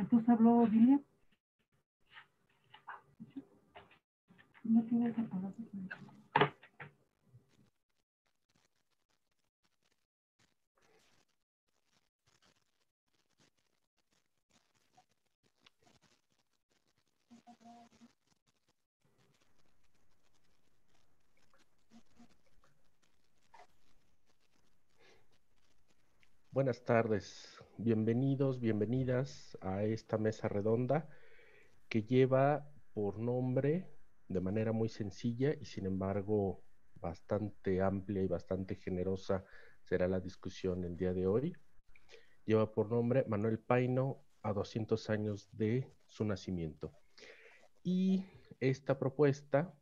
Entonces habló Dilia. No tienes apagado. Buenas tardes, bienvenidos, bienvenidas a esta mesa redonda que lleva por nombre, de manera muy sencilla y sin embargo bastante amplia y bastante generosa será la discusión el día de hoy. Lleva por nombre Manuel Paino a 200 años de su nacimiento. Y esta propuesta,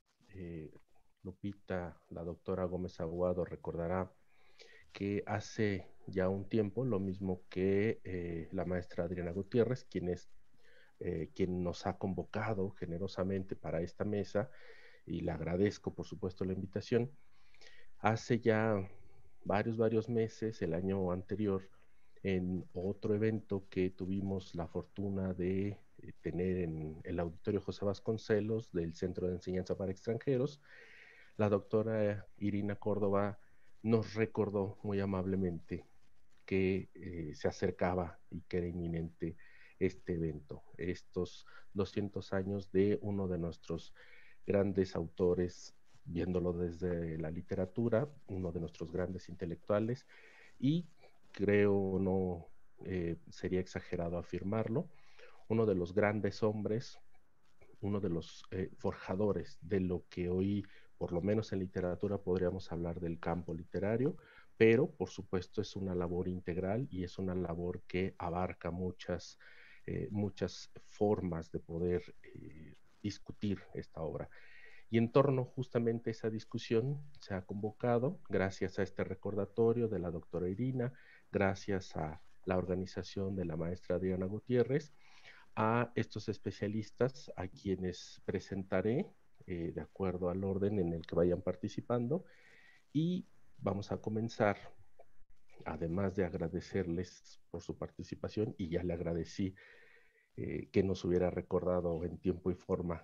Lupita, la doctora Gómez Aguado recordará que hace ya un tiempo, lo mismo que la maestra Adriana Gutiérrez, quien nos ha convocado generosamente para esta mesa, y le agradezco por supuesto la invitación. Hace ya varios meses, el año anterior, en otro evento que tuvimos la fortuna de tener en el auditorio José Vasconcelos del Centro de Enseñanza para Extranjeros, la doctora Irina Córdoba nos recordó muy amablemente que se acercaba y que era inminente este evento, estos 200 años de uno de nuestros grandes autores, viéndolo desde la literatura, uno de nuestros grandes intelectuales, y creo no sería exagerado afirmarlo, uno de los grandes hombres, uno de los forjadores de lo que hoy, por lo menos en literatura, podríamos hablar del campo literario, pero por supuesto es una labor integral y es una labor que abarca muchas formas de poder discutir esta obra. Y en torno justamente a esa discusión se ha convocado, gracias a este recordatorio de la doctora Irina, gracias a la organización de la maestra Adriana Gutiérrez, a estos especialistas a quienes presentaré de acuerdo al orden en el que vayan participando, y vamos a comenzar, además de agradecerles por su participación, y ya le agradecí que nos hubiera recordado en tiempo y forma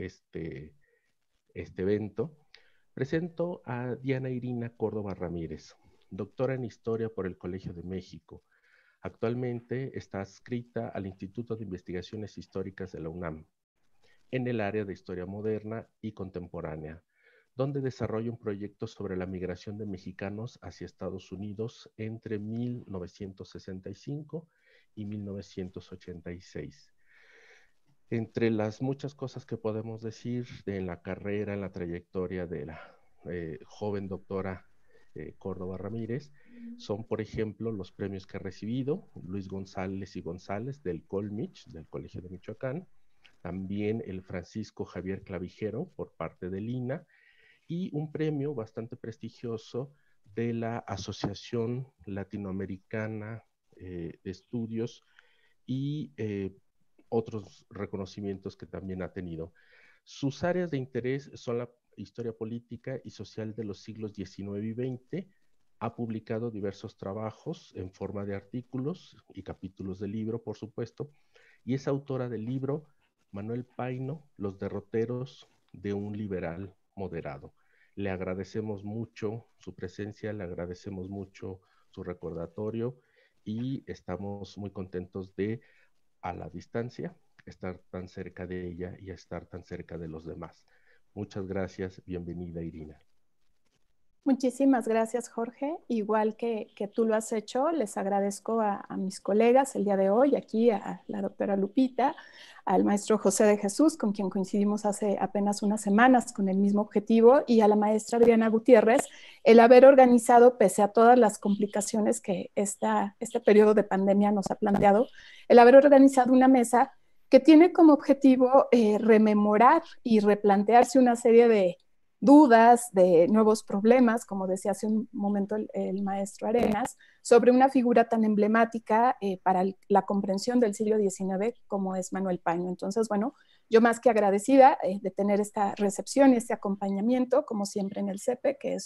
este evento. Presento a Diana Irina Córdoba Ramírez, doctora en Historia por el Colegio de México. Actualmente está adscrita al Instituto de Investigaciones Históricas de la UNAM, en el área de Historia Moderna y Contemporánea, donde desarrolla un proyecto sobre la migración de mexicanos hacia Estados Unidos entre 1965 y 1986. Entre las muchas cosas que podemos decir en la carrera, en la trayectoria de la joven doctora Córdoba Ramírez, son, por ejemplo, los premios que ha recibido Luis González y González del Colmich, del Colegio de Michoacán, también el Francisco Javier Clavijero por parte del INA, y un premio bastante prestigioso de la Asociación Latinoamericana de Estudios y otros reconocimientos que también ha tenido. Sus áreas de interés son la historia política y social de los siglos XIX y XX. Ha publicado diversos trabajos en forma de artículos y capítulos de libro, por supuesto, y es autora del libro Manuel Paino, Los derroteros de un liberal moderado. Le agradecemos mucho su presencia, le agradecemos mucho su recordatorio y estamos muy contentos de, a la distancia, estar tan cerca de ella y estar tan cerca de los demás. Muchas gracias, bienvenida Irina. Muchísimas gracias, Jorge. Igual que tú lo has hecho, les agradezco a mis colegas el día de hoy, aquí a la doctora Lupita, al maestro José de Jesús, con quien coincidimos hace apenas unas semanas con el mismo objetivo, y a la maestra Adriana Gutiérrez, el haber organizado, pese a todas las complicaciones que este periodo de pandemia nos ha planteado, el haber organizado una mesa que tiene como objetivo rememorar y replantearse una serie de dudas, de nuevos problemas, como decía hace un momento el maestro Arenas, sobre una figura tan emblemática para la comprensión del siglo XIX como es Manuel Paino. Entonces, bueno, yo más que agradecida de tener esta recepción y este acompañamiento, como siempre en el CEPE, que es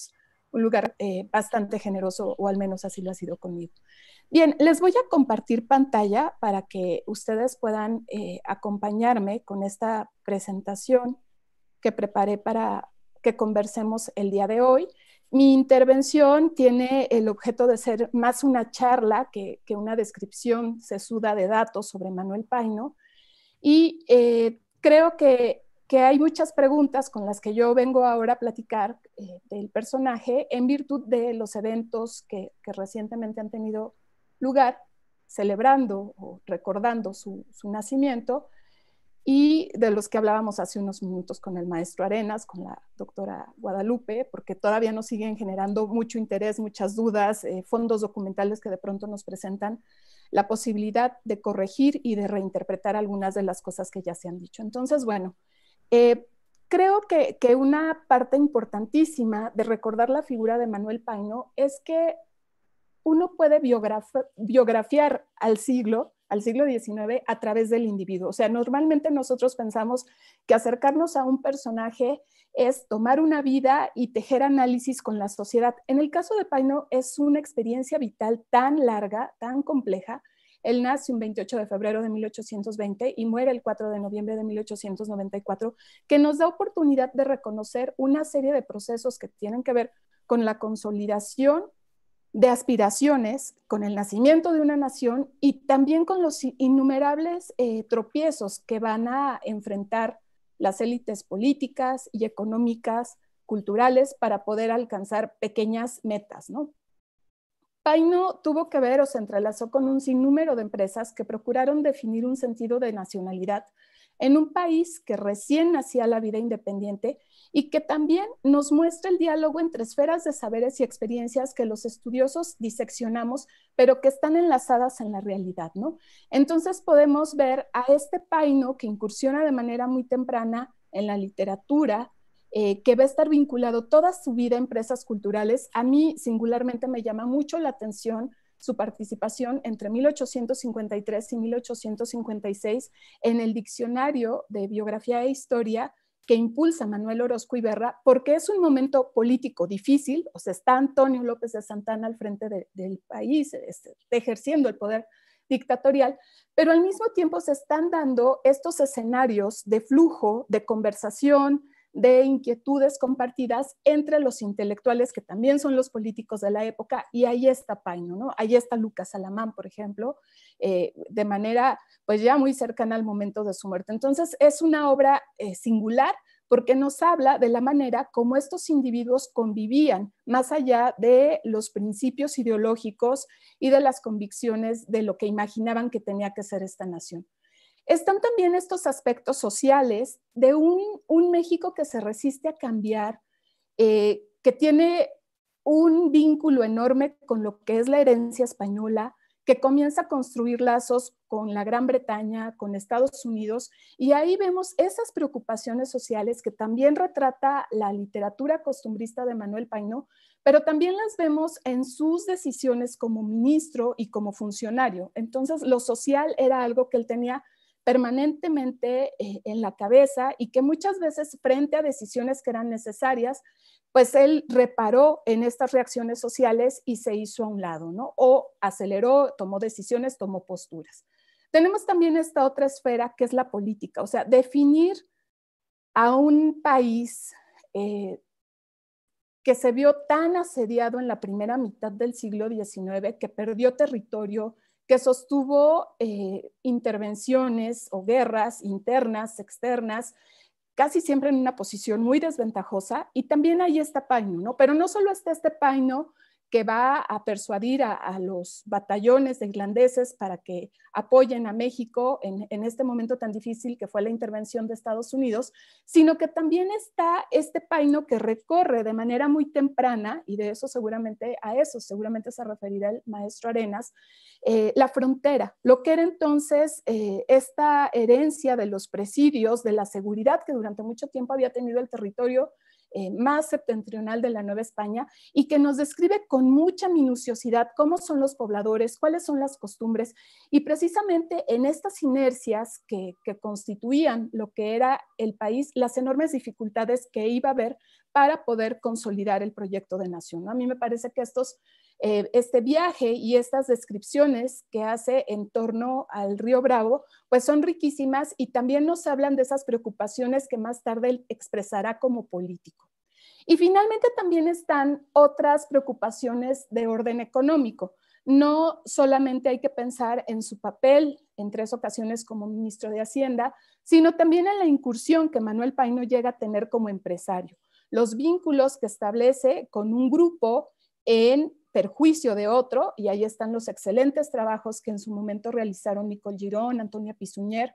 un lugar bastante generoso, o al menos así lo ha sido conmigo. Bien, les voy a compartir pantalla para que ustedes puedan acompañarme con esta presentación que preparé para que conversemos el día de hoy. Mi intervención tiene el objeto de ser más una charla que una descripción sesuda de datos sobre Manuel Paino, y creo que hay muchas preguntas con las que yo vengo ahora a platicar del personaje en virtud de los eventos que recientemente han tenido lugar celebrando o recordando su nacimiento, y de los que hablábamos hace unos minutos con el maestro Arenas, con la doctora Guadalupe, porque todavía nos siguen generando mucho interés, muchas dudas, fondos documentales que de pronto nos presentan la posibilidad de corregir y de reinterpretar algunas de las cosas que ya se han dicho. Entonces, bueno, creo que una parte importantísima de recordar la figura de Manuel Paino es que uno puede biografiar al siglo XIX a través del individuo. O sea, normalmente nosotros pensamos que acercarnos a un personaje es tomar una vida y tejer análisis con la sociedad. En el caso de Paino es una experiencia vital tan larga, tan compleja. Él nace un 28 de febrero de 1820 y muere el 4 de noviembre de 1894, que nos da oportunidad de reconocer una serie de procesos que tienen que ver con la consolidación de aspiraciones, con el nacimiento de una nación y también con los innumerables tropiezos que van a enfrentar las élites políticas y económicas, culturales, para poder alcanzar pequeñas metas, ¿no? Paino tuvo que ver o se entrelazó con un sinnúmero de empresas que procuraron definir un sentido de nacionalidad en un país que recién nacía la vida independiente y que también nos muestra el diálogo entre esferas de saberes y experiencias que los estudiosos diseccionamos, pero que están enlazadas en la realidad, ¿no? Entonces podemos ver a este Paino que incursiona de manera muy temprana en la literatura, que va a estar vinculado toda su vida a empresas culturales. A mí singularmente me llama mucho la atención su participación entre 1853 y 1856 en el Diccionario de Biografía e Historia que impulsa Manuel Orozco Iberra, porque es un momento político difícil. O sea, está Antonio López de Santana al frente del país, ejerciendo el poder dictatorial, pero al mismo tiempo se están dando estos escenarios de flujo, de conversación, de inquietudes compartidas entre los intelectuales que también son los políticos de la época, y ahí está Paino, ¿no? Ahí está Lucas Alamán, por ejemplo, de manera pues ya muy cercana al momento de su muerte. Entonces es una obra singular porque nos habla de la manera como estos individuos convivían más allá de los principios ideológicos y de las convicciones de lo que imaginaban que tenía que ser esta nación. Están también estos aspectos sociales de un México que se resiste a cambiar, que tiene un vínculo enorme con lo que es la herencia española, que comienza a construir lazos con la Gran Bretaña, con Estados Unidos, y ahí vemos esas preocupaciones sociales que también retrata la literatura costumbrista de Manuel Paino, pero también las vemos en sus decisiones como ministro y como funcionario. Entonces, lo social era algo que él tenía permanentemente en la cabeza y que muchas veces frente a decisiones que eran necesarias, pues él reparó en estas reacciones sociales y se hizo a un lado, ¿no? O aceleró, tomó decisiones, tomó posturas. Tenemos también esta otra esfera que es la política, o sea, definir a un país que se vio tan asediado en la primera mitad del siglo XIX, que perdió territorio, que sostuvo intervenciones o guerras internas, externas, casi siempre en una posición muy desventajosa, y también ahí está Paino, ¿no? Pero no solo está este Paino que va a persuadir a los batallones de irlandeses para que apoyen a México en este momento tan difícil que fue la intervención de Estados Unidos, sino que también está este Paino que recorre de manera muy temprana, y de eso seguramente se referirá el maestro Arenas, la frontera, lo que era entonces esta herencia de los presidios, de la seguridad que durante mucho tiempo había tenido el territorio más septentrional de la Nueva España y que nos describe con mucha minuciosidad cómo son los pobladores, cuáles son las costumbres y precisamente en estas inercias que constituían lo que era el país, las enormes dificultades que iba a haber para poder consolidar el proyecto de nación, ¿no? A mí me parece que este viaje y estas descripciones que hace en torno al río Bravo, pues son riquísimas y también nos hablan de esas preocupaciones que más tarde él expresará como político. Y finalmente también están otras preocupaciones de orden económico. No solamente hay que pensar en su papel en 3 ocasiones como ministro de Hacienda, sino también en la incursión que Manuel Paino llega a tener como empresario. Los vínculos que establece con un grupo en perjuicio de otro, y ahí están los excelentes trabajos que en su momento realizaron Nicole Girón, Antonia Pisuñer,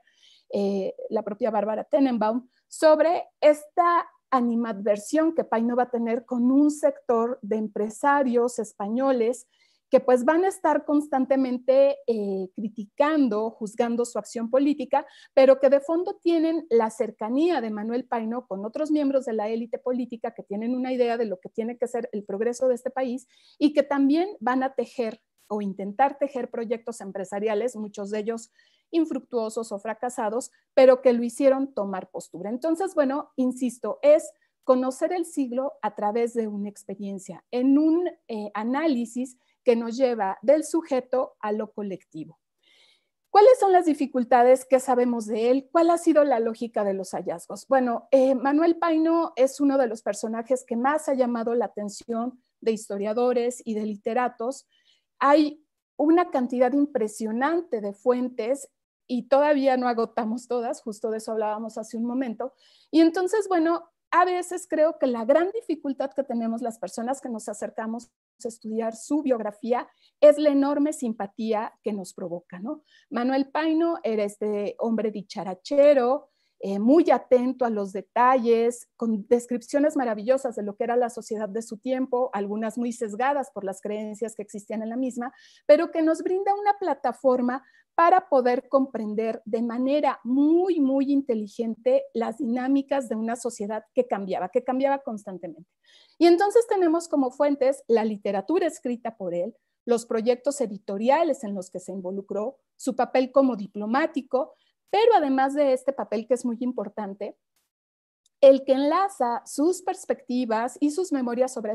la propia Bárbara Tenenbaum, sobre esta animadversión que Paino va a tener con un sector de empresarios españoles que pues van a estar constantemente criticando, juzgando su acción política, pero que de fondo tienen la cercanía de Manuel Paino con otros miembros de la élite política que tienen una idea de lo que tiene que ser el progreso de este país y que también van a tejer o intentar tejer proyectos empresariales, muchos de ellos infructuosos o fracasados, pero que lo hicieron tomar postura. Entonces, bueno, insisto, es conocer el siglo a través de una experiencia, en un análisis que nos lleva del sujeto a lo colectivo. ¿Cuáles son las dificultades que sabemos de él? ¿Cuál ha sido la lógica de los hallazgos? Bueno, Manuel Paino es uno de los personajes que más ha llamado la atención de historiadores y de literatos. Hay una cantidad impresionante de fuentes y todavía no agotamos todas, justo de eso hablábamos hace un momento. Y entonces, bueno, a veces creo que la gran dificultad que tenemos las personas que nos acercamos a estudiar su biografía es la enorme simpatía que nos provoca, ¿no? Manuel Paino era este hombre dicharachero, muy atento a los detalles, con descripciones maravillosas de lo que era la sociedad de su tiempo, algunas muy sesgadas por las creencias que existían en la misma, pero que nos brinda una plataforma para poder comprender de manera muy, muy inteligente las dinámicas de una sociedad que cambiaba constantemente. Y entonces tenemos como fuentes la literatura escrita por él, los proyectos editoriales en los que se involucró, su papel como diplomático, pero además de este papel que es muy importante, el que enlaza sus perspectivas y sus memorias sobre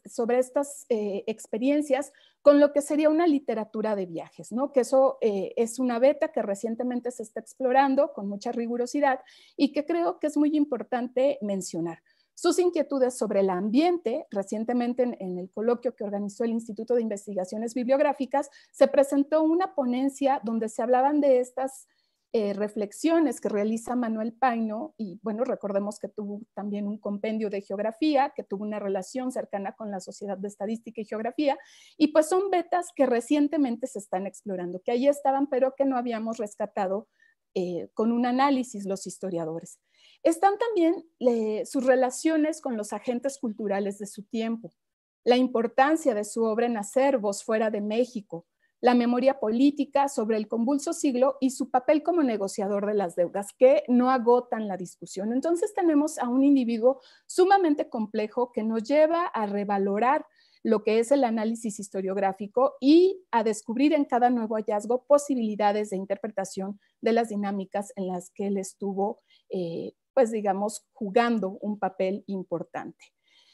estas experiencias con lo que sería una literatura de viajes, ¿no? Que eso es una beta que recientemente se está explorando con mucha rigurosidad y que creo que es muy importante mencionar. Sus inquietudes sobre el ambiente, recientemente en el coloquio que organizó el Instituto de Investigaciones Bibliográficas, se presentó una ponencia donde se hablaban de estas reflexiones que realiza Manuel Paino, y bueno, recordemos que tuvo también un compendio de geografía, que tuvo una relación cercana con la Sociedad de Estadística y Geografía, y pues son betas que recientemente se están explorando, que ahí estaban, pero que no habíamos rescatado con un análisis los historiadores. Están también sus relaciones con los agentes culturales de su tiempo, la importancia de su obra en acervos fuera de México, la memoria política sobre el convulso siglo y su papel como negociador de las deudas, que no agotan la discusión. Entonces tenemos a un individuo sumamente complejo que nos lleva a revalorar lo que es el análisis historiográfico y a descubrir en cada nuevo hallazgo posibilidades de interpretación de las dinámicas en las que él estuvo, pues digamos, jugando un papel importante.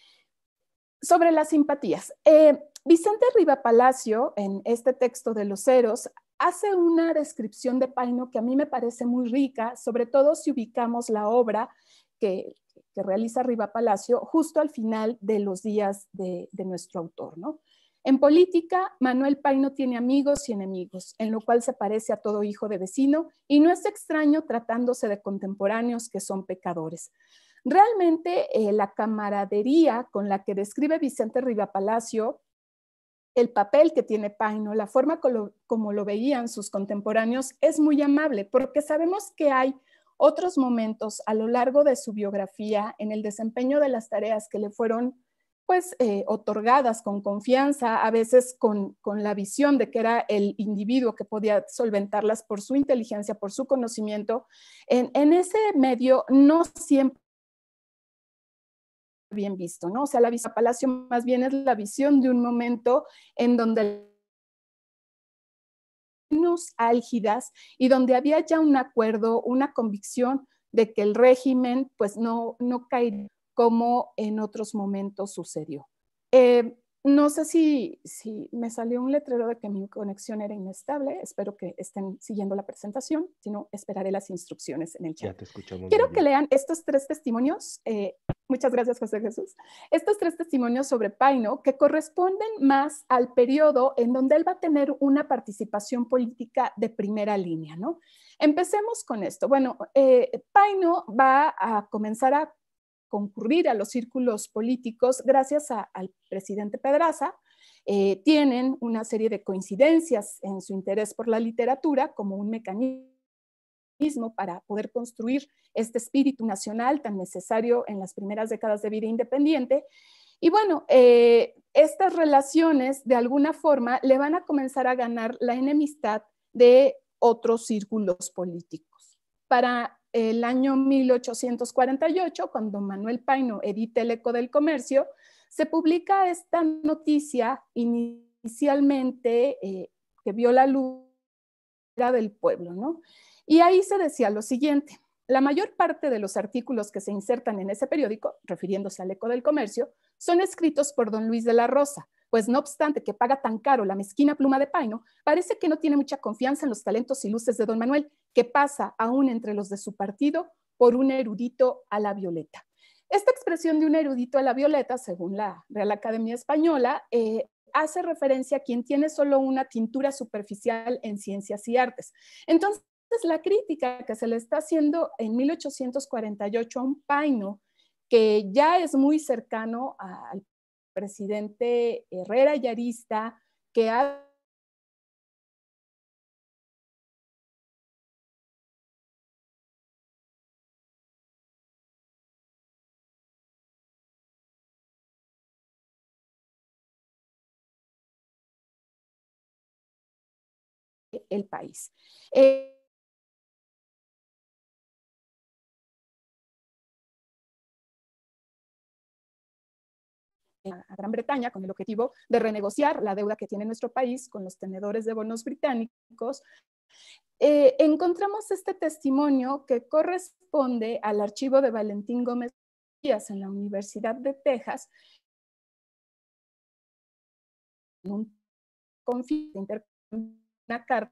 Sobre las simpatías. Vicente Riva Palacio, en este texto de Los Ceros, hace una descripción de Paino que a mí me parece muy rica, sobre todo si ubicamos la obra que realiza Riva Palacio justo al final de los días de nuestro autor, ¿no? En política, Manuel Paino tiene amigos y enemigos, en lo cual se parece a todo hijo de vecino y no es extraño tratándose de contemporáneos que son pecadores. Realmente la camaradería con la que describe Vicente Riva Palacio, el papel que tiene Paino, la forma como lo veían sus contemporáneos es muy amable, porque sabemos que hay otros momentos a lo largo de su biografía en el desempeño de las tareas que le fueron pues otorgadas con confianza, a veces con la visión de que era el individuo que podía solventarlas por su inteligencia, por su conocimiento. En ese medio no siempre bien visto, ¿no? O sea, la visión de Palacio más bien es la visión de un momento en donde álgidas y donde había ya un acuerdo, una convicción de que el régimen pues no caería como en otros momentos sucedió. No sé si me salió un letrero de que mi conexión era inestable. Espero que estén siguiendo la presentación. Si no, esperaré las instrucciones en el chat. Ya te escuchamos. Quiero que lean estos 3 testimonios. Muchas gracias, José Jesús. Estos 3 testimonios sobre Paino que corresponden más al periodo en donde él va a tener una participación política de primera línea, ¿no? Empecemos con esto. Bueno, Paino va a comenzar a concurrir a los círculos políticos gracias al presidente Pedraza. Tienen una serie de coincidencias en su interés por la literatura como un mecanismo para poder construir este espíritu nacional tan necesario en las primeras décadas de vida independiente. Y bueno, estas relaciones de alguna forma le van a comenzar a ganar la enemistad de otros círculos políticos. Para el año 1848, cuando Manuel Paino edita El Eco del Comercio, se publica esta noticia inicialmente que vio la luz del pueblo, ¿no? Y ahí se decía lo siguiente: la mayor parte de los artículos que se insertan en ese periódico, refiriéndose al Eco del Comercio, son escritos por don Luis de la Rosa, pues no obstante que paga tan caro la mezquina pluma de Paino, parece que no tiene mucha confianza en los talentos y luces de don Manuel, que pasa aún entre los de su partido por un erudito a la violeta. Esta expresión de un erudito a la violeta, según la Real Academia Española, hace referencia a quien tiene solo una tintura superficial en ciencias y artes. Entonces, la crítica que se le está haciendo en 1848 a un Paino, que ya es muy cercano al presidente Herrera y Arista, que ha el país. A Gran Bretaña con el objetivo de renegociar la deuda que tiene nuestro país con los tenedores de bonos británicos. Encontramos este testimonio que corresponde al archivo de Valentín Gómez Díaz en la Universidad de Texas, en un conflicto, una carta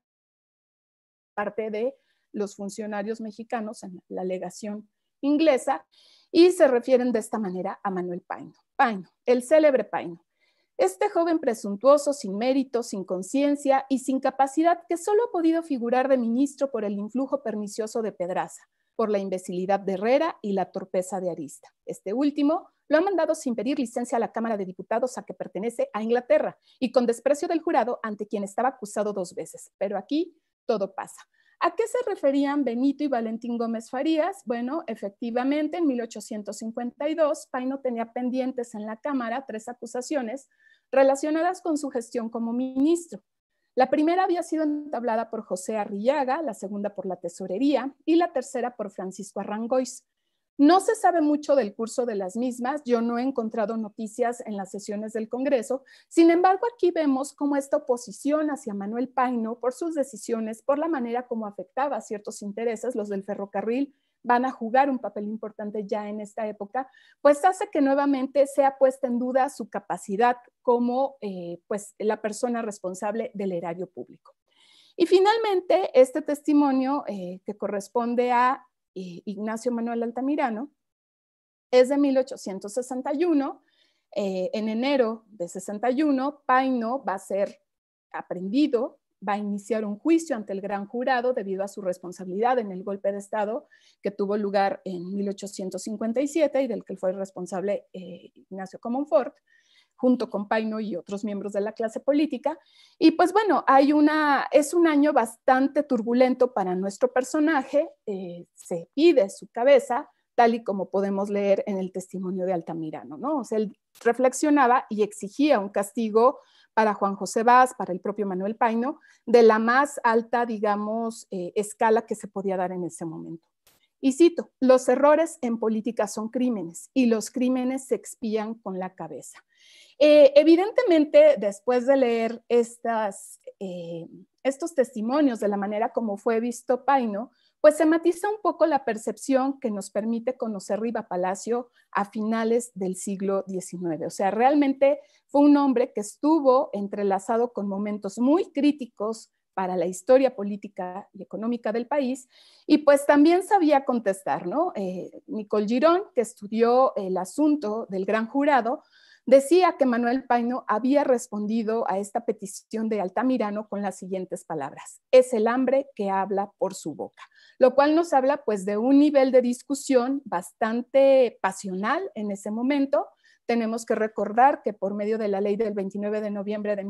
parte de los funcionarios mexicanos en la legación inglesa, y se refieren de esta manera a Manuel Paino. Paino, el célebre Paino. Este joven presuntuoso, sin mérito, sin conciencia y sin capacidad, que solo ha podido figurar de ministro por el influjo pernicioso de Pedraza, por la imbecilidad de Herrera y la torpeza de Arista. Este último lo ha mandado sin pedir licencia a la Cámara de Diputados, a que pertenece a Inglaterra, y con desprecio del jurado, ante quien estaba acusado 2 veces. Pero aquí todo pasa. ¿A qué se referían Benito y Valentín Gómez Farías? Bueno, efectivamente, en 1852, Paino tenía pendientes en la Cámara 3 acusaciones relacionadas con su gestión como ministro. La primera había sido entablada por José Arrillaga, la segunda por la Tesorería y la tercera por Francisco Arrangois. No se sabe mucho del curso de las mismas. Yo no he encontrado noticias en las sesiones del Congreso. Sin embargo, aquí vemos cómo esta oposición hacia Manuel Paino, por sus decisiones, por la manera como afectaba a ciertos intereses, los del ferrocarril van a jugar un papel importante ya en esta época, pues hace que nuevamente sea puesta en duda su capacidad como pues la persona responsable del erario público. Y finalmente, este testimonio que corresponde a Ignacio Manuel Altamirano, es de 1861. En enero de 61, Paino va a ser aprehendido, va a iniciar un juicio ante el gran jurado debido a su responsabilidad en el golpe de Estado que tuvo lugar en 1857 y del que fue responsable Ignacio Comonfort, junto con Paino y otros miembros de la clase política. Y pues bueno, es un año bastante turbulento para nuestro personaje. Se pide su cabeza, tal y como podemos leer en el testimonio de Altamirano, ¿no? O sea, él reflexionaba y exigía un castigo para Juan José Bas, para el propio Manuel Paino, de la más alta, digamos, escala que se podía dar en ese momento. Y cito, los errores en política son crímenes y los crímenes se expían con la cabeza. Evidentemente, después de leer estos testimonios de la manera como fue visto Paino, pues se matiza un poco la percepción que nos permite conocer Riva Palacio a finales del siglo XIX. O sea, realmente fue un hombre que estuvo entrelazado con momentos muy críticos para la historia política y económica del país, y pues también sabía contestar, ¿no? Nicole Girón, que estudió el asunto del gran jurado, decía que Manuel Paino había respondido a esta petición de Altamirano con las siguientes palabras: es el hambre que habla por su boca, lo cual nos habla pues de un nivel de discusión bastante pasional en ese momento. Tenemos que recordar que por medio de la ley del 29 de noviembre de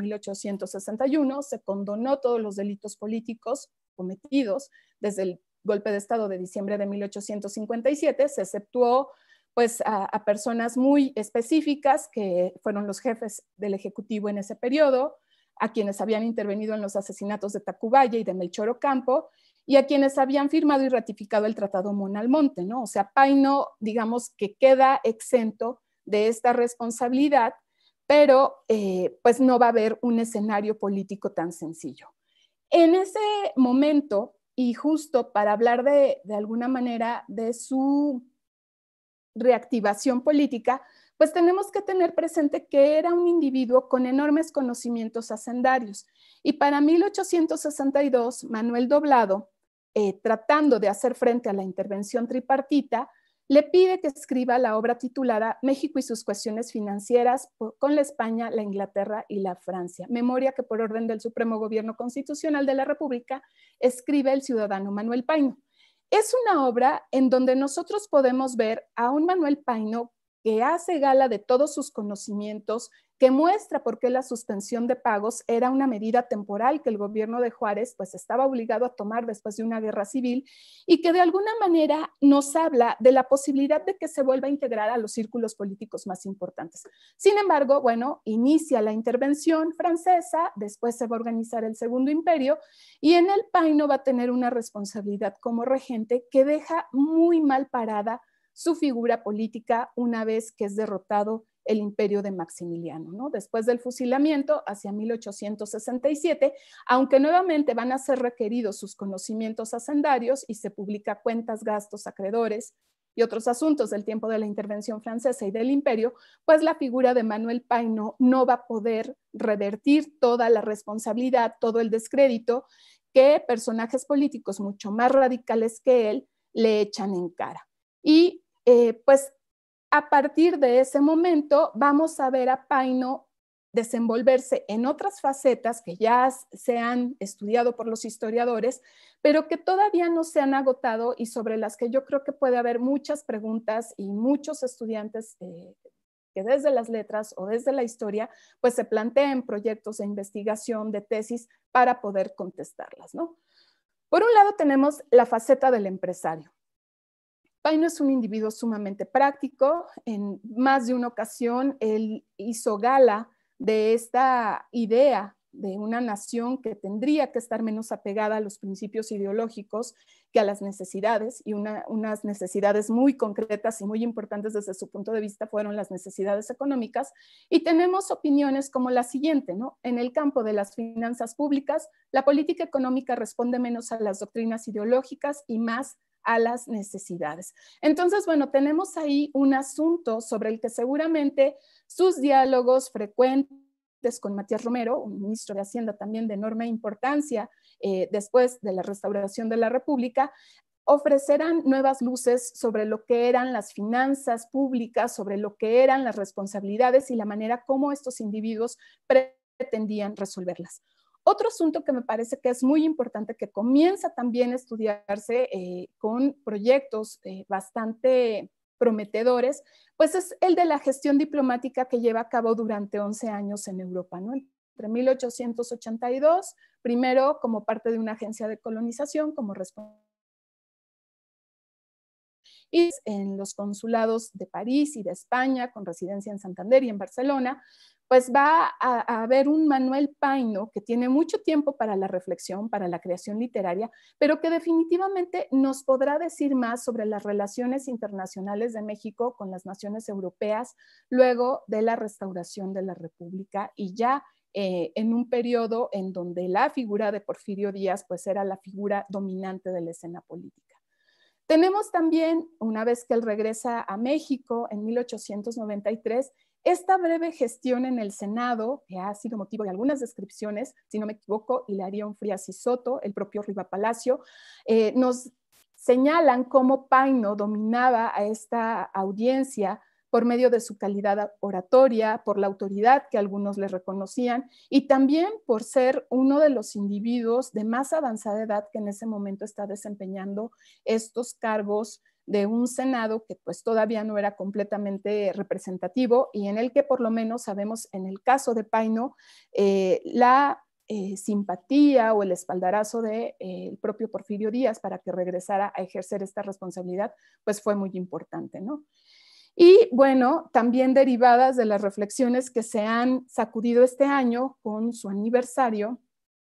1861 se condonó todos los delitos políticos cometidos desde el golpe de Estado de diciembre de 1857, se exceptuó pues a personas muy específicas que fueron los jefes del Ejecutivo en ese periodo, a quienes habían intervenido en los asesinatos de Tacubaya y de Melchor Ocampo, y a quienes habían firmado y ratificado el Tratado Mon-Almonte, ¿no? O sea, Paino, digamos que queda exento de esta responsabilidad, pero pues no va a haber un escenario político tan sencillo. En ese momento, y justo para hablar de alguna manera de su reactivación política, pues tenemos que tener presente que era un individuo con enormes conocimientos hacendarios. Y para 1862, Manuel Doblado, tratando de hacer frente a la intervención tripartita, le pide que escriba la obra titulada México y sus cuestiones financieras con la España, la Inglaterra y la Francia, memoria que por orden del Supremo Gobierno Constitucional de la República escribe el ciudadano Manuel Paino. Es una obra en donde nosotros podemos ver a un Manuel Paino que hace gala de todos sus conocimientos, que muestra por qué la suspensión de pagos era una medida temporal que el gobierno de Juárez pues estaba obligado a tomar después de una guerra civil, y que de alguna manera nos habla de la posibilidad de que se vuelva a integrar a los círculos políticos más importantes. Sin embargo, bueno, inicia la intervención francesa, después se va a organizar el Segundo Imperio, y en él Paino va a tener una responsabilidad como regente que deja muy mal parada su figura política una vez que es derrotado el imperio de Maximiliano, ¿no? Después del fusilamiento, hacia 1867, aunque nuevamente van a ser requeridos sus conocimientos hacendarios y se publica Cuentas, Gastos, Acreedores y otros asuntos del tiempo de la intervención francesa y del imperio, pues la figura de Manuel Paino no va a poder revertir toda la responsabilidad, todo el descrédito que personajes políticos mucho más radicales que él le echan en cara. Y pues a partir de ese momento vamos a ver a Paino desenvolverse en otras facetas que ya se han estudiado por los historiadores, pero que todavía no se han agotado y sobre las que yo creo que puede haber muchas preguntas y muchos estudiantes que desde las letras o desde la historia pues se planteen proyectos de investigación, de tesis para poder contestarlas, ¿no? Por un lado tenemos la faceta del empresario. Paino es un individuo sumamente práctico. En más de una ocasión, él hizo gala de esta idea de una nación que tendría que estar menos apegada a los principios ideológicos que a las necesidades, y unas necesidades muy concretas y muy importantes desde su punto de vista fueron las necesidades económicas. Y tenemos opiniones como la siguiente, ¿no? En el campo de las finanzas públicas, la política económica responde menos a las doctrinas ideológicas y más a las necesidades. Entonces, bueno, tenemos ahí un asunto sobre el que seguramente sus diálogos frecuentes con Matías Romero, un ministro de Hacienda también de enorme importancia después de la restauración de la República, ofrecerán nuevas luces sobre lo que eran las finanzas públicas, sobre lo que eran las responsabilidades y la manera como estos individuos pretendían resolverlas. Otro asunto que me parece que es muy importante, que comienza también a estudiarse con proyectos bastante prometedores, pues es el de la gestión diplomática que lleva a cabo durante 11 años en Europa, ¿no? Entre 1882, primero como parte de una agencia de colonización, como responsable, y en los consulados de París y de España, con residencia en Santander y en Barcelona, pues va a haber un Manuel Paino que tiene mucho tiempo para la reflexión, para la creación literaria, pero que definitivamente nos podrá decir más sobre las relaciones internacionales de México con las naciones europeas luego de la restauración de la República y ya en un periodo en donde la figura de Porfirio Díaz pues era la figura dominante de la escena política. Tenemos también, una vez que él regresa a México en 1893, esta breve gestión en el Senado, que ha sido motivo de algunas descripciones, si no me equivoco, Hilarión Frías y Soto, el propio Riva Palacio, nos señalan cómo Paino dominaba a esta audiencia por medio de su calidad oratoria, por la autoridad que algunos le reconocían y también por ser uno de los individuos de más avanzada edad que en ese momento está desempeñando estos cargos de un Senado que pues todavía no era completamente representativo y en el que por lo menos sabemos en el caso de Paino la simpatía o el espaldarazo del propio Porfirio Díaz para que regresara a ejercer esta responsabilidad pues fue muy importante, ¿no? Y bueno, también derivadas de las reflexiones que se han sacudido este año con su aniversario,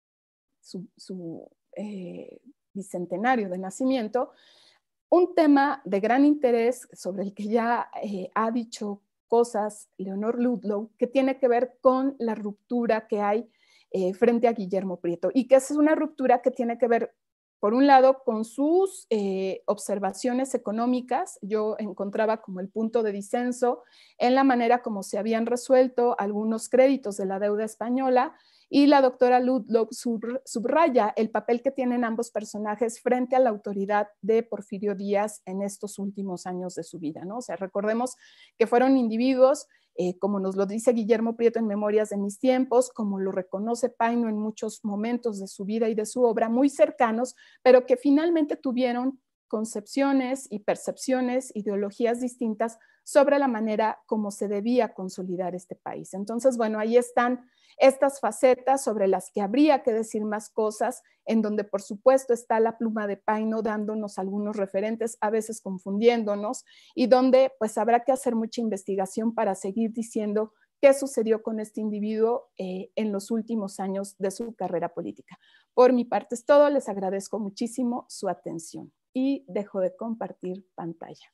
su bicentenario de nacimiento, un tema de gran interés sobre el que ya ha dicho cosas Leonor Ludlow, que tiene que ver con la ruptura que hay frente a Guillermo Prieto y que es una ruptura que tiene que ver por un lado, con sus observaciones económicas, yo encontraba como el punto de disenso en la manera como se habían resuelto algunos créditos de la deuda española y la doctora Ludlow subraya el papel que tienen ambos personajes frente a la autoridad de Porfirio Díaz en estos últimos años de su vida, ¿no? O sea, recordemos que fueron individuos como nos lo dice Guillermo Prieto en Memorias de mis tiempos, como lo reconoce Paino en muchos momentos de su vida y de su obra, muy cercanos, pero que finalmente tuvieron concepciones y percepciones, ideologías distintas sobre la manera como se debía consolidar este país. Entonces, bueno, ahí están estas facetas sobre las que habría que decir más cosas, en donde por supuesto está la pluma de Paino dándonos algunos referentes, a veces confundiéndonos, y donde pues habrá que hacer mucha investigación para seguir diciendo qué sucedió con este individuo en los últimos años de su carrera política. Por mi parte es todo, les agradezco muchísimo su atención y dejo de compartir pantalla.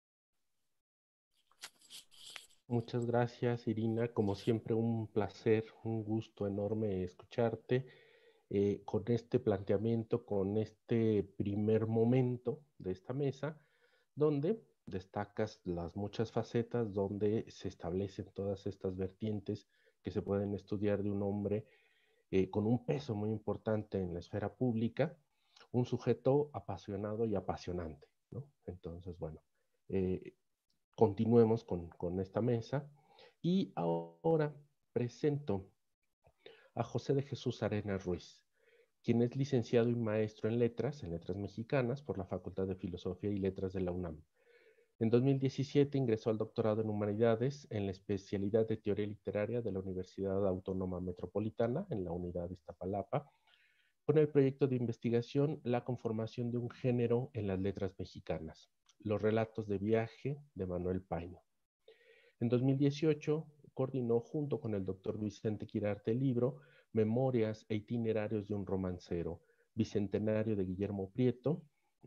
Muchas gracias, Irina. Como siempre, un placer, un gusto enorme escucharte con este planteamiento, con este primer momento de esta mesa, donde destacas las muchas facetas, donde se establecen todas estas vertientes que se pueden estudiar de un hombre con un peso muy importante en la esfera pública, un sujeto apasionado y apasionante, ¿no? Entonces, bueno, continuemos con esta mesa y ahora presento a José de Jesús Arenas Ruiz, quien es licenciado y maestro en Letras Mexicanas por la Facultad de Filosofía y Letras de la UNAM. En 2017 ingresó al doctorado en Humanidades en la especialidad de Teoría Literaria de la Universidad Autónoma Metropolitana en la Unidad de Iztapalapa, con el proyecto de investigación La conformación de un género en las letras mexicanas, los relatos de viaje de Manuel Paino. En 2018 coordinó junto con el doctor Vicente Quirarte el libro Memorias e itinerarios de un romancero, bicentenario de Guillermo Prieto,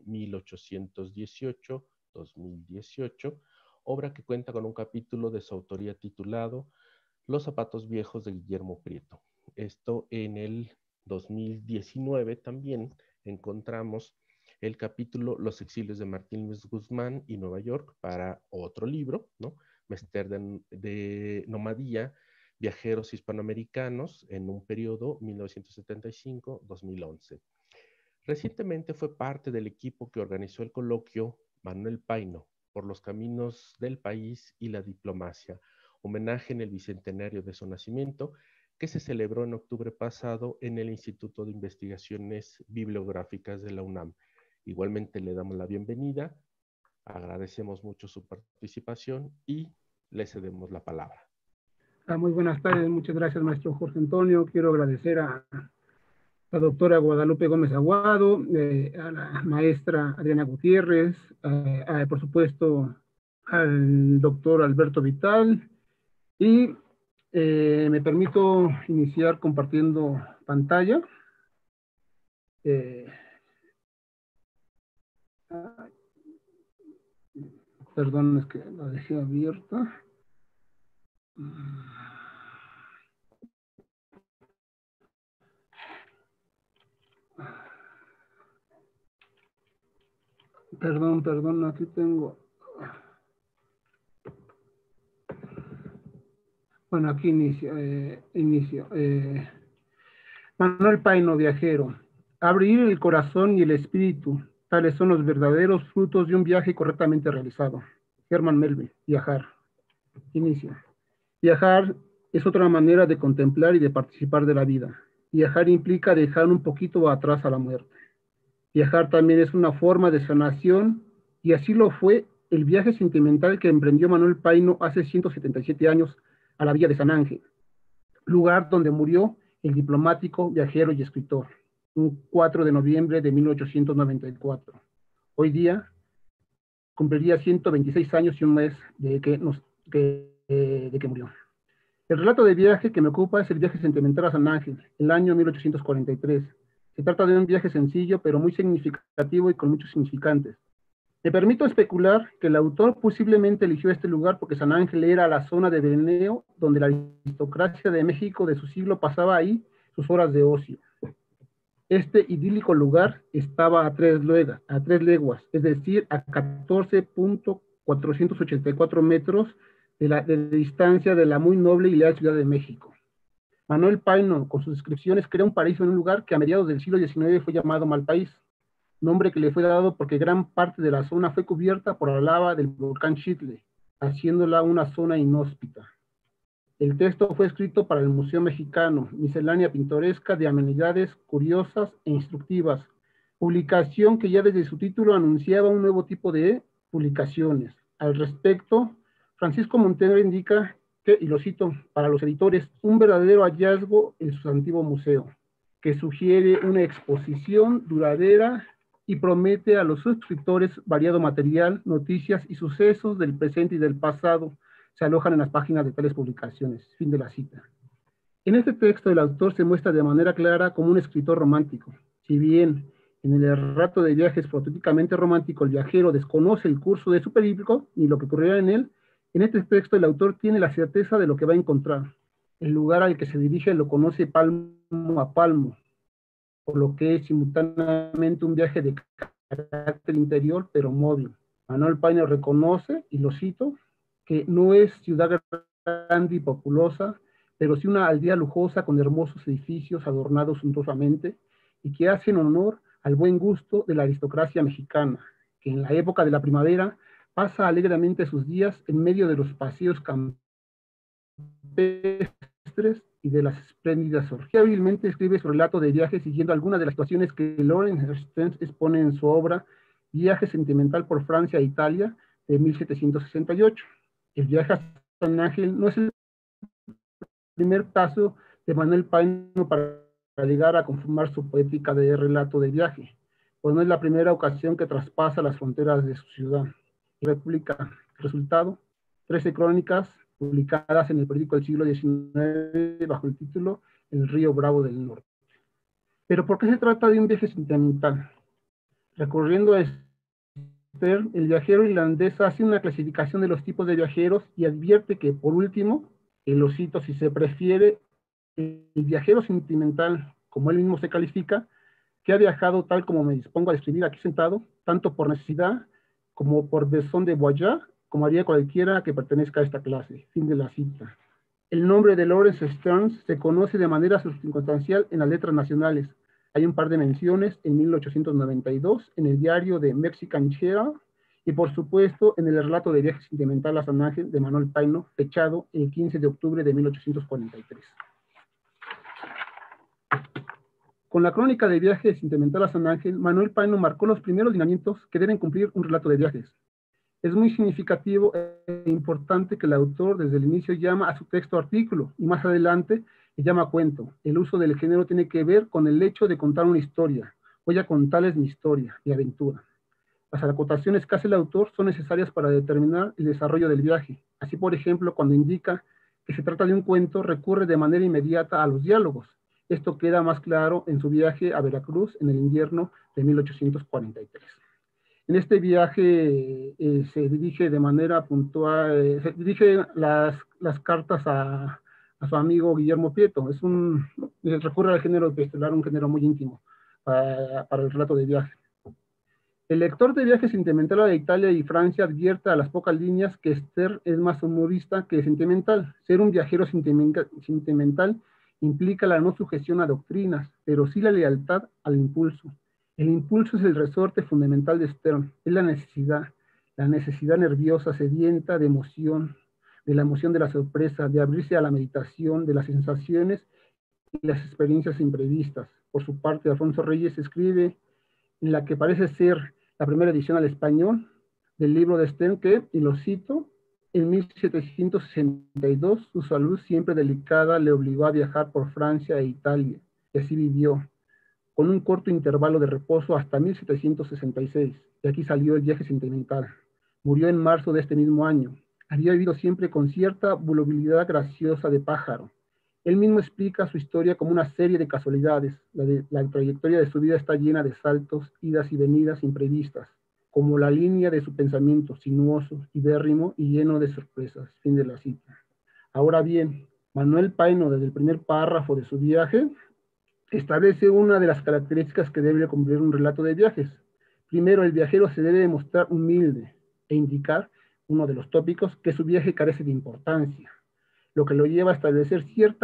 1818-2018, obra que cuenta con un capítulo de su autoría titulado Los zapatos viejos de Guillermo Prieto. Esto en el 2019 también encontramos el capítulo Los exilios de Martín Luis Guzmán y Nueva York para otro libro, ¿no? Mester de Nomadía, Viajeros Hispanoamericanos en un periodo 1975-2011. Recientemente fue parte del equipo que organizó el coloquio Manuel Paino, por los caminos del país y la diplomacia, homenaje en el bicentenario de su nacimiento, que se celebró en octubre pasado en el Instituto de Investigaciones Bibliográficas de la UNAM. Igualmente le damos la bienvenida, agradecemos mucho su participación y le cedemos la palabra. Muy buenas tardes, muchas gracias maestro Jorge Antonio. Quiero agradecer a la doctora Guadalupe Gómez Aguado, a la maestra Adriana Gutiérrez, por supuesto al doctor Alberto Vital, y me permito iniciar compartiendo pantalla. Perdón, es que la dejé abierta. Perdón, aquí tengo. Bueno, aquí inicio. Manuel Paino, viajero. Abrir el corazón y el espíritu. Tales son los verdaderos frutos de un viaje correctamente realizado. Herman Melville, viajar. Inicio. Viajar es otra manera de contemplar y de participar de la vida. Viajar implica dejar un poquito atrás a la muerte. Viajar también es una forma de sanación, y así lo fue el viaje sentimental que emprendió Manuel Paino hace 177 años a la villa de San Ángel, lugar donde murió el diplomático, viajero y escritor, un 4 de noviembre de 1894. Hoy día cumpliría 126 años y un mes de que murió. El relato de viaje que me ocupa es el viaje sentimental a San Ángel, el año 1843. Se trata de un viaje sencillo, pero muy significativo y con muchos significantes. Me permito especular que el autor posiblemente eligió este lugar porque San Ángel era la zona de veraneo donde la aristocracia de México de su siglo pasaba ahí sus horas de ocio. Este idílico lugar estaba a 3 leguas, es decir, a 14.484 metros de distancia de la muy noble y leal Ciudad de México. Manuel Paino, con sus descripciones, crea un paraíso en un lugar que a mediados del siglo XIX fue llamado Malpaís, nombre que le fue dado porque gran parte de la zona fue cubierta por la lava del volcán Xitle, haciéndola una zona inhóspita. El texto fue escrito para el Museo Mexicano, miscelánea pintoresca de amenidades curiosas e instructivas, publicación que ya desde su título anunciaba un nuevo tipo de publicaciones. Al respecto, Francisco Montero indica que, y lo cito, para los editores, un verdadero hallazgo en su antiguo museo, que sugiere una exposición duradera y promete a los suscriptores variado material, noticias y sucesos del presente y del pasado se alojan en las páginas de tales publicaciones. Fin de la cita. En este texto el autor se muestra de manera clara como un escritor romántico. Si bien en el relato de viajes prototípicamente romántico el viajero desconoce el curso de su periplo ni lo que ocurrirá en él, en este texto el autor tiene la certeza de lo que va a encontrar. El lugar al que se dirige lo conoce palmo a palmo, por lo que es simultáneamente un viaje de carácter interior, pero móvil. Manuel Paino reconoce, y lo cito, que no es ciudad grande y populosa, pero sí una aldea lujosa con hermosos edificios adornados suntuosamente, y que hacen honor al buen gusto de la aristocracia mexicana, que en la época de la primavera pasa alegremente sus días en medio de los paseos campestres y de las espléndidas orgías. Hábilmente escribe su relato de viaje siguiendo algunas de las situaciones que Lawrence Stern expone en su obra Viaje sentimental por Francia e Italia de 1768. El viaje a San Ángel no es el primer paso de Manuel Paino para llegar a conformar su poética de relato de viaje, pues no es la primera ocasión que traspasa las fronteras de su ciudad. República. Resultado, 13 crónicas publicadas en el periódico del siglo XIX bajo el título El Río Bravo del Norte. ¿Pero por qué se trata de un viaje sentimental? Recurriendo a Stern, el viajero irlandés hace una clasificación de los tipos de viajeros y advierte que, por último, lo cito, si se prefiere, el viajero sentimental, como él mismo se califica, que ha viajado tal como me dispongo a describir aquí sentado, tanto por necesidad como por besoin de voyage, como haría cualquiera que pertenezca a esta clase. Fin de la cita. El nombre de Lawrence Stern se conoce de manera circunstancial en las letras nacionales. Hay un par de menciones en 1892 en el diario de Mexican Herald y por supuesto en el relato de viaje sentimental a San Ángel de Manuel Paino, fechado el 15 de octubre de 1843. Con la crónica de viaje sentimental a San Ángel, Manuel Paino marcó los primeros lineamientos que deben cumplir un relato de viajes. Es muy significativo e importante que el autor desde el inicio llama a su texto artículo y más adelante Se llama cuento. El uso del género tiene que ver con el hecho de contar una historia. Voy a contarles mi historia, mi aventura. Las acotaciones que hace el autor son necesarias para determinar el desarrollo del viaje. Así, por ejemplo, cuando indica que se trata de un cuento, recurre de manera inmediata a los diálogos. Esto queda más claro en su viaje a Veracruz en el invierno de 1843. En este viaje se dirige de manera puntual, se dirige las cartas a su amigo Guillermo Prieto. Recurre al género epistolar, un género muy íntimo para el relato de viaje. El lector de Viaje Sentimental a Italia y Francia advierte a las pocas líneas que Stern es más humorista que sentimental. Ser un viajero sentimental implica la no sujeción a doctrinas, pero sí la lealtad al impulso. El impulso es el resorte fundamental de Stern, es la necesidad nerviosa, sedienta de emoción, de la emoción de la sorpresa, de abrirse a la meditación, de las sensaciones y las experiencias imprevistas. Por su parte, Alfonso Reyes escribe en la que parece ser la primera edición al español del libro de Stern que, y lo cito, en 1762 su salud siempre delicada le obligó a viajar por Francia e Italia, y así vivió, con un corto intervalo de reposo hasta 1766, y aquí salió el viaje sentimental. Murió en marzo de este mismo año. Había vivido siempre con cierta volubilidad graciosa de pájaro. Él mismo explica su historia como una serie de casualidades. La trayectoria de su vida está llena de saltos, idas y venidas imprevistas, como la línea de su pensamiento, sinuoso, ibérrimo y lleno de sorpresas. Fin de la cita. Ahora bien, Manuel Paino, desde el primer párrafo de su viaje, establece una de las características que debe cumplir un relato de viajes. Primero, el viajero se debe mostrar humilde e indicar, uno de los tópicos, que su viaje carece de importancia, lo que le lleva a establecer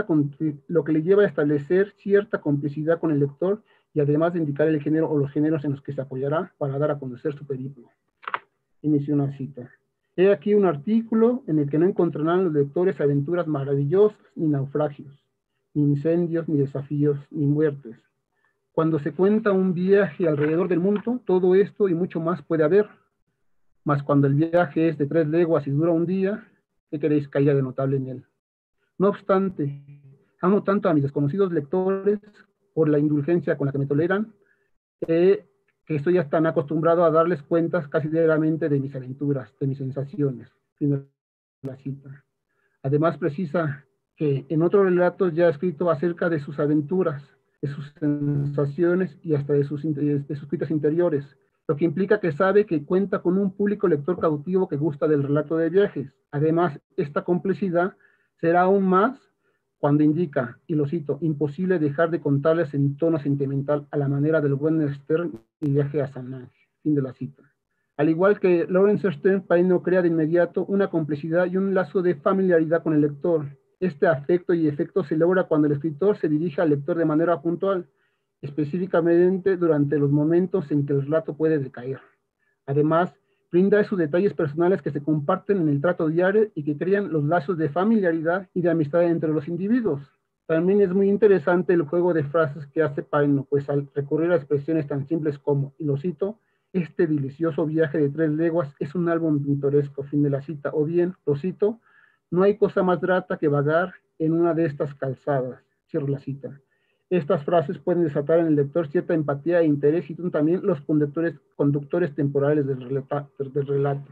cierta complicidad con el lector y además de indicar el género o los géneros en los que se apoyará para dar a conocer su periplo. Inicio una cita. He aquí un artículo en el que no encontrarán los lectores aventuras maravillosas, ni naufragios, ni incendios, ni desafíos, ni muertes. Cuando se cuenta un viaje alrededor del mundo, todo esto y mucho más puede haber. Mas cuando el viaje es de 3 leguas y dura un día, ¿qué queréis que haya de notable en él? No obstante, amo tanto a mis desconocidos lectores por la indulgencia con la que me toleran, que estoy ya tan acostumbrado a darles cuentas casi diariamente de mis aventuras, de mis sensaciones. Fin de la cita. Además precisa que en otros relatos ya ha escrito acerca de sus aventuras, de sus sensaciones y hasta de sus cuitas interiores, lo que implica que sabe que cuenta con un público lector cautivo que gusta del relato de viajes. Además, esta complicidad será aún más cuando indica, y lo cito, imposible dejar de contarles en tono sentimental a la manera del buen Stern y Viaje a San Ángel. Fin de la cita. Al igual que Lawrence Stern, Paino crea de inmediato una complicidad y un lazo de familiaridad con el lector. Este afecto y efecto se logra cuando el escritor se dirige al lector de manera puntual, específicamente durante los momentos en que el relato puede decaer. Además, brinda esos detalles personales que se comparten en el trato diario y que crean los lazos de familiaridad y de amistad entre los individuos. También es muy interesante el juego de frases que hace Paino, pues al recurrir a expresiones tan simples como, y lo cito, este delicioso viaje de 3 leguas es un álbum pintoresco, fin de la cita, o bien, lo cito, no hay cosa más grata que vagar en una de estas calzadas, cierro la cita. Estas frases pueden desatar en el lector cierta empatía e interés y son también los conductores temporales del relato.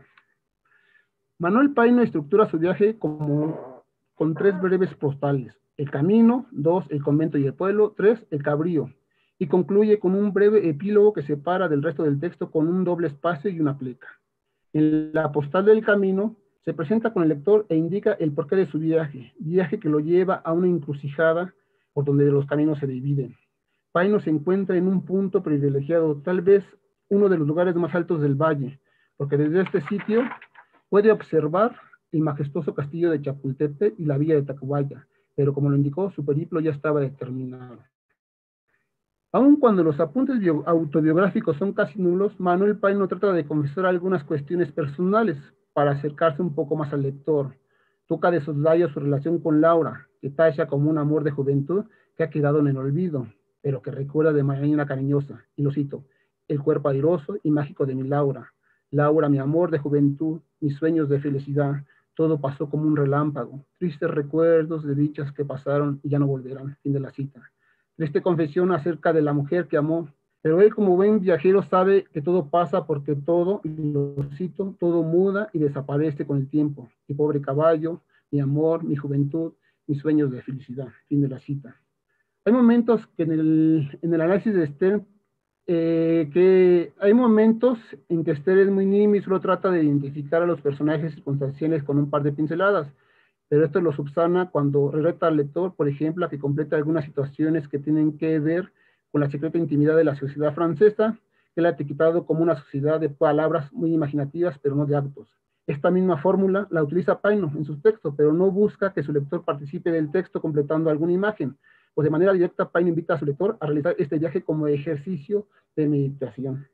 Manuel Paino estructura su viaje con 3 breves postales: el camino, 2, el convento y el pueblo, 3, el cabrío, y concluye con un breve epílogo que separa del resto del texto con un doble espacio y una pleca. En la postal del camino se presenta con el lector e indica el porqué de su viaje que lo lleva a una encrucijada por donde los caminos se dividen. Paino se encuentra en un punto privilegiado, tal vez uno de los lugares más altos del valle, porque desde este sitio puede observar el majestuoso castillo de Chapultepec y la villa de Tacubaya, pero como lo indicó, su periplo ya estaba determinado. Aun cuando los apuntes autobiográficos son casi nulos, Manuel Paino trata de confesar algunas cuestiones personales para acercarse un poco más al lector. Toca de soslayo su relación con Laura, que tacha como un amor de juventud que ha quedado en el olvido, pero que recuerda de manera cariñosa, y lo cito, el cuerpo airoso y mágico de mi Laura. Laura, mi amor de juventud, mis sueños de felicidad, Todo pasó como un relámpago, tristes recuerdos de dichas que pasaron y ya no volverán. Fin de la cita. Triste confesión acerca de la mujer que amó, pero él como buen viajero sabe que todo pasa porque todo, y lo cito, todo muda y desaparece con el tiempo. Mi pobre caballo, mi amor, mi juventud, mis sueños de felicidad. Fin de la cita. Hay momentos que en el análisis de Stern, que hay momentos en que Stern es muy nimio y solo trata de identificar a los personajes circunstanciales con un par de pinceladas, pero esto lo subsana cuando reta al lector, por ejemplo, a que completa algunas situaciones que tienen que ver con la secreta intimidad de la sociedad francesa, que él ha etiquetado como una sociedad de palabras muy imaginativas, pero no de actos. Esta misma fórmula la utiliza Paino en sus textos, pero no busca que su lector participe del texto completando alguna imagen, pues de manera directa Paino invita a su lector a realizar este viaje como ejercicio de meditación.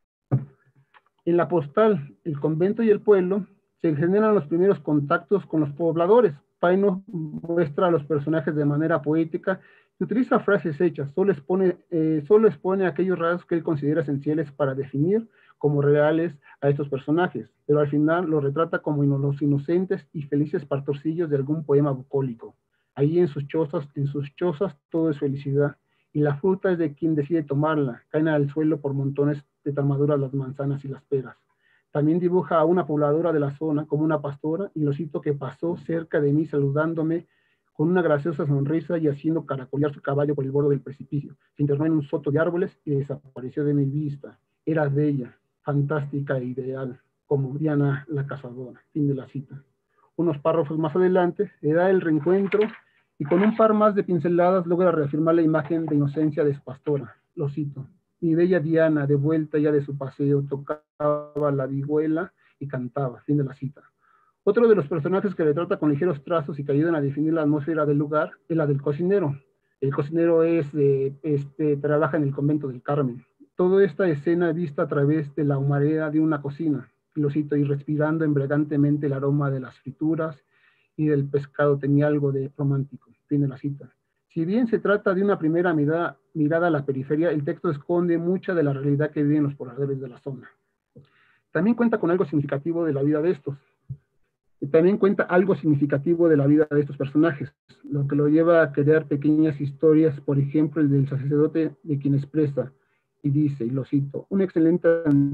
En la postal, el convento y el pueblo, se generan los primeros contactos con los pobladores. Paino muestra a los personajes de manera poética y utiliza frases hechas, solo expone aquellos rasgos que él considera esenciales para definir como reales a estos personajes, pero al final los retrata como los inocentes y felices pastorcillos de algún poema bucólico. Allí en sus chozas todo es felicidad, y la fruta es de quien decide tomarla, caen al suelo por montones de tan maduras las manzanas y las peras. También dibuja a una pobladora de la zona como una pastora, y lo cito, que pasó cerca de mí saludándome con una graciosa sonrisa y haciendo caracolear su caballo por el borde del precipicio. Se internó en un soto de árboles y desapareció de mi vista. Era bella, fantástica e ideal, como Diana la cazadora. Fin de la cita. Unos párrafos más adelante, le da el reencuentro y con un par más de pinceladas logra reafirmar la imagen de inocencia de su pastora. Lo cito. Mi bella Diana, de vuelta ya de su paseo, tocaba la vihuela y cantaba. Fin de la cita. Otro de los personajes que retrata con ligeros trazos y que ayudan a definir la atmósfera del lugar es la del cocinero. El cocinero trabaja en el convento del Carmen. Toda esta escena vista a través de la humareda de una cocina, lo cito, y respirando embriagantemente el aroma de las frituras y del pescado tenía algo de romántico. Fin de la cita. Si bien se trata de una primera mirada a la periferia, el texto esconde mucha de la realidad que viven los pobladores de la zona. También cuenta con algo significativo de la vida de estos. También cuenta algo significativo de la vida de estos personajes, lo que lo lleva a crear pequeñas historias, por ejemplo, el del sacerdote de quien expresa, y dice, y lo cito, un excelente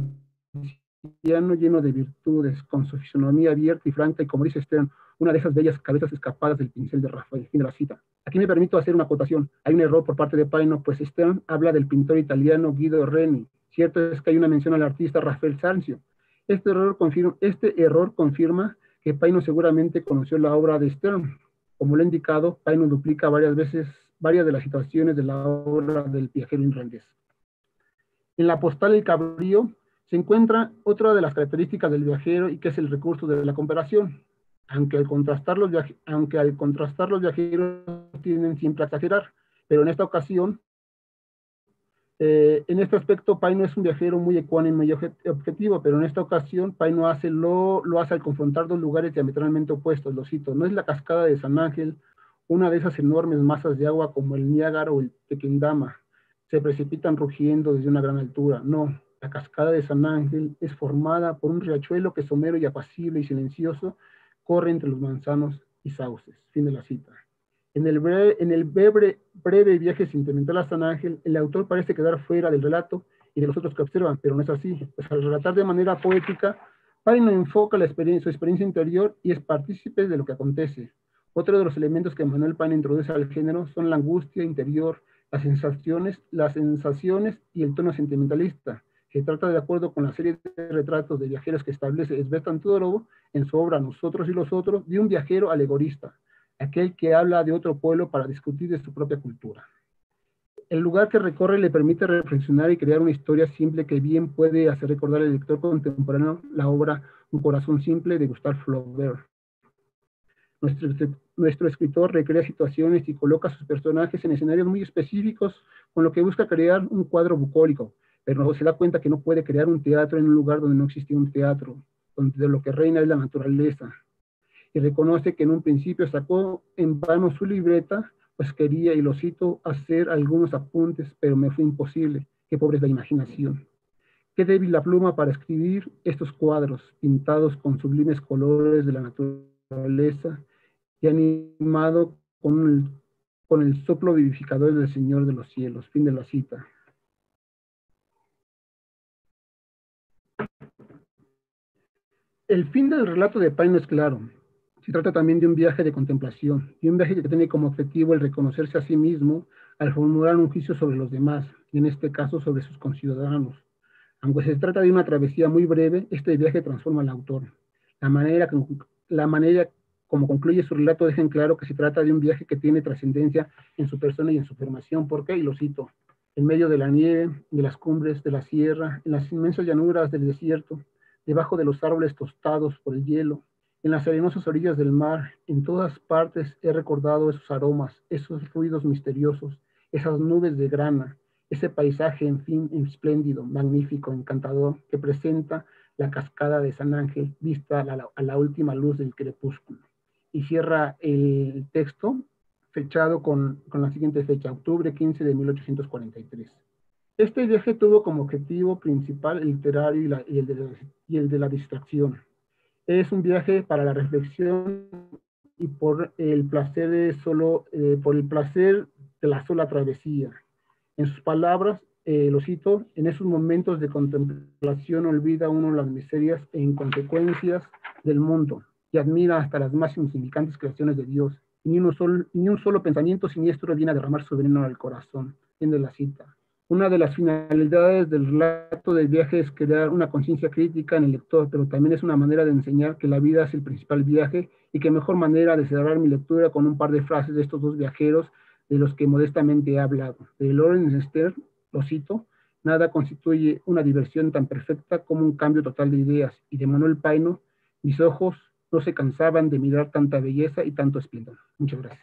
anciano lleno de virtudes, con su fisonomía abierta y franca, y como dice Stern, una de esas bellas cabezas escapadas del pincel de Rafael. Fin de la cita. Aquí me permito hacer una acotación. Hay un error por parte de Paino, pues Stern habla del pintor italiano Guido Reni. Cierto es que hay una mención al artista Rafael Sanzio. Este error confirma que Paino seguramente conoció la obra de Stern. Como lo he indicado, Paino duplica varias veces varias de las situaciones de la obra del viajero irlandés. En la postal El Cabrío se encuentra otra de las características del viajero y que es el recurso de la comparación. Aunque al contrastar los viajeros tienden siempre a exagerar, pero en esta ocasión, en este aspecto, Paino es un viajero muy ecuánime y objetivo, pero en esta ocasión Paino lo hace al confrontar dos lugares diametralmente opuestos. Lo cito, no es la cascada de San Ángel, una de esas enormes masas de agua como el Niágara o el Tequendama, se precipitan rugiendo desde una gran altura. No, la cascada de San Ángel es formada por un riachuelo que somero y apacible y silencioso corre entre los manzanos y sauces. Fin de la cita. En el breve viaje sentimental a San Ángel, el autor parece quedar fuera del relato y de los otros que observan, pero no es así. Pues al relatar de manera poética, Paino enfoca su experiencia interior y es partícipe de lo que acontece. Otro de los elementos que Manuel Paino introduce al género son la angustia interior, las sensaciones y el tono sentimentalista, que trata de acuerdo con la serie de retratos de viajeros que establece Svetlana Todorov en su obra Nosotros y los Otros, de un viajero alegorista, aquel que habla de otro pueblo para discutir de su propia cultura. El lugar que recorre le permite reflexionar y crear una historia simple que bien puede hacer recordar al lector contemporáneo la obra Un corazón simple de Gustave Flaubert. Nuestro escritor recrea situaciones y coloca a sus personajes en escenarios muy específicos, con lo que busca crear un cuadro bucólico, pero se da cuenta que no puede crear un teatro en un lugar donde no existía un teatro, donde lo que reina es la naturaleza. Y reconoce que en un principio sacó en vano su libreta, pues quería, y lo cito, hacer algunos apuntes, pero me fue imposible. Qué pobre es la imaginación. Qué débil la pluma para escribir estos cuadros, pintados con sublimes colores de la naturaleza naturaleza y animado con el soplo vivificador del Señor de los cielos. Fin de la cita. El fin del relato de Paino es claro. Se trata también de un viaje de contemplación, y un viaje que tiene como objetivo el reconocerse a sí mismo al formular un juicio sobre los demás, y en este caso sobre sus conciudadanos. Aunque se trata de una travesía muy breve, este viaje transforma al autor. La manera como concluye su relato deja en claro que se trata de un viaje que tiene trascendencia en su persona y en su formación. ¿Por qué? Y lo cito. En medio de la nieve, de las cumbres de la sierra, en las inmensas llanuras del desierto, debajo de los árboles tostados por el hielo, en las arenosas orillas del mar, en todas partes he recordado esos aromas, esos ruidos misteriosos, esas nubes de grana, ese paisaje, en fin, espléndido, magnífico, encantador, que presenta la cascada de San Ángel vista a la última luz del crepúsculo. Y cierra el texto fechado con la siguiente fecha, octubre 15 de 1843. Este viaje tuvo como objetivo principal el literario y el de la distracción. Es un viaje para la reflexión y por el placer de la sola travesía. En sus palabras, lo cito, en esos momentos de contemplación olvida uno las miserias e inconsecuencias del mundo y admira hasta las más insignificantes creaciones de Dios. Y ni un solo pensamiento siniestro viene a derramar su veneno al corazón. Fin de la cita. Una de las finalidades del relato del viaje es crear una conciencia crítica en el lector, pero también es una manera de enseñar que la vida es el principal viaje y que mejor manera de cerrar mi lectura con un par de frases de estos dos viajeros de los que modestamente he hablado. De Lawrence Stern, lo cito, nada constituye una diversión tan perfecta como un cambio total de ideas. Y de Manuel Paino, mis ojos no se cansaban de mirar tanta belleza y tanto esplendor. Muchas gracias.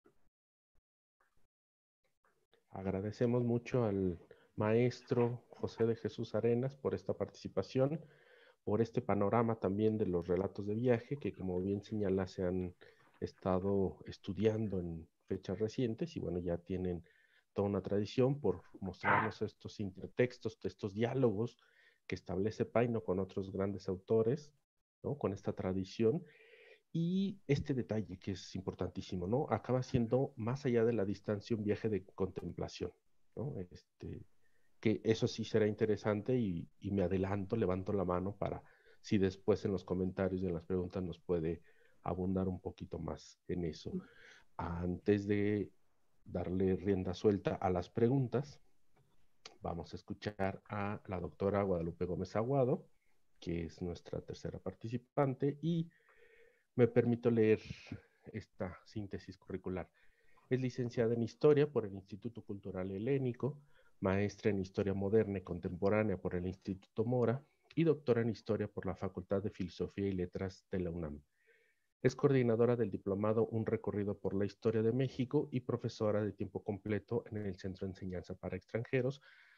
Agradecemos mucho al maestro José de Jesús Arenas por esta participación, por este panorama también de los relatos de viaje que, como bien señala, se han estado estudiando en fechas recientes y bueno, ya tienen toda una tradición por mostrarnos estos intertextos, estos diálogos que establece Paino con otros grandes autores, ¿no? Con esta tradición. Y este detalle que es importantísimo, ¿no? Acaba siendo, más allá de la distancia, un viaje de contemplación, ¿no? Que eso sí será interesante y me adelanto, levanto la mano para si después en los comentarios y en las preguntas nos puede abundar un poquito más en eso. Antes de darle rienda suelta a las preguntas, vamos a escuchar a la doctora Guadalupe Gómez Aguado, que es nuestra tercera participante, y me permito leer esta síntesis curricular. Es licenciada en Historia por el Instituto Cultural Helénico, maestra en Historia Moderna y Contemporánea por el Instituto Mora y doctora en Historia por la Facultad de Filosofía y Letras de la UNAM. Es coordinadora del diplomado Un recorrido por la historia de México y profesora de tiempo completo en el Centro de Enseñanza para Extranjeros,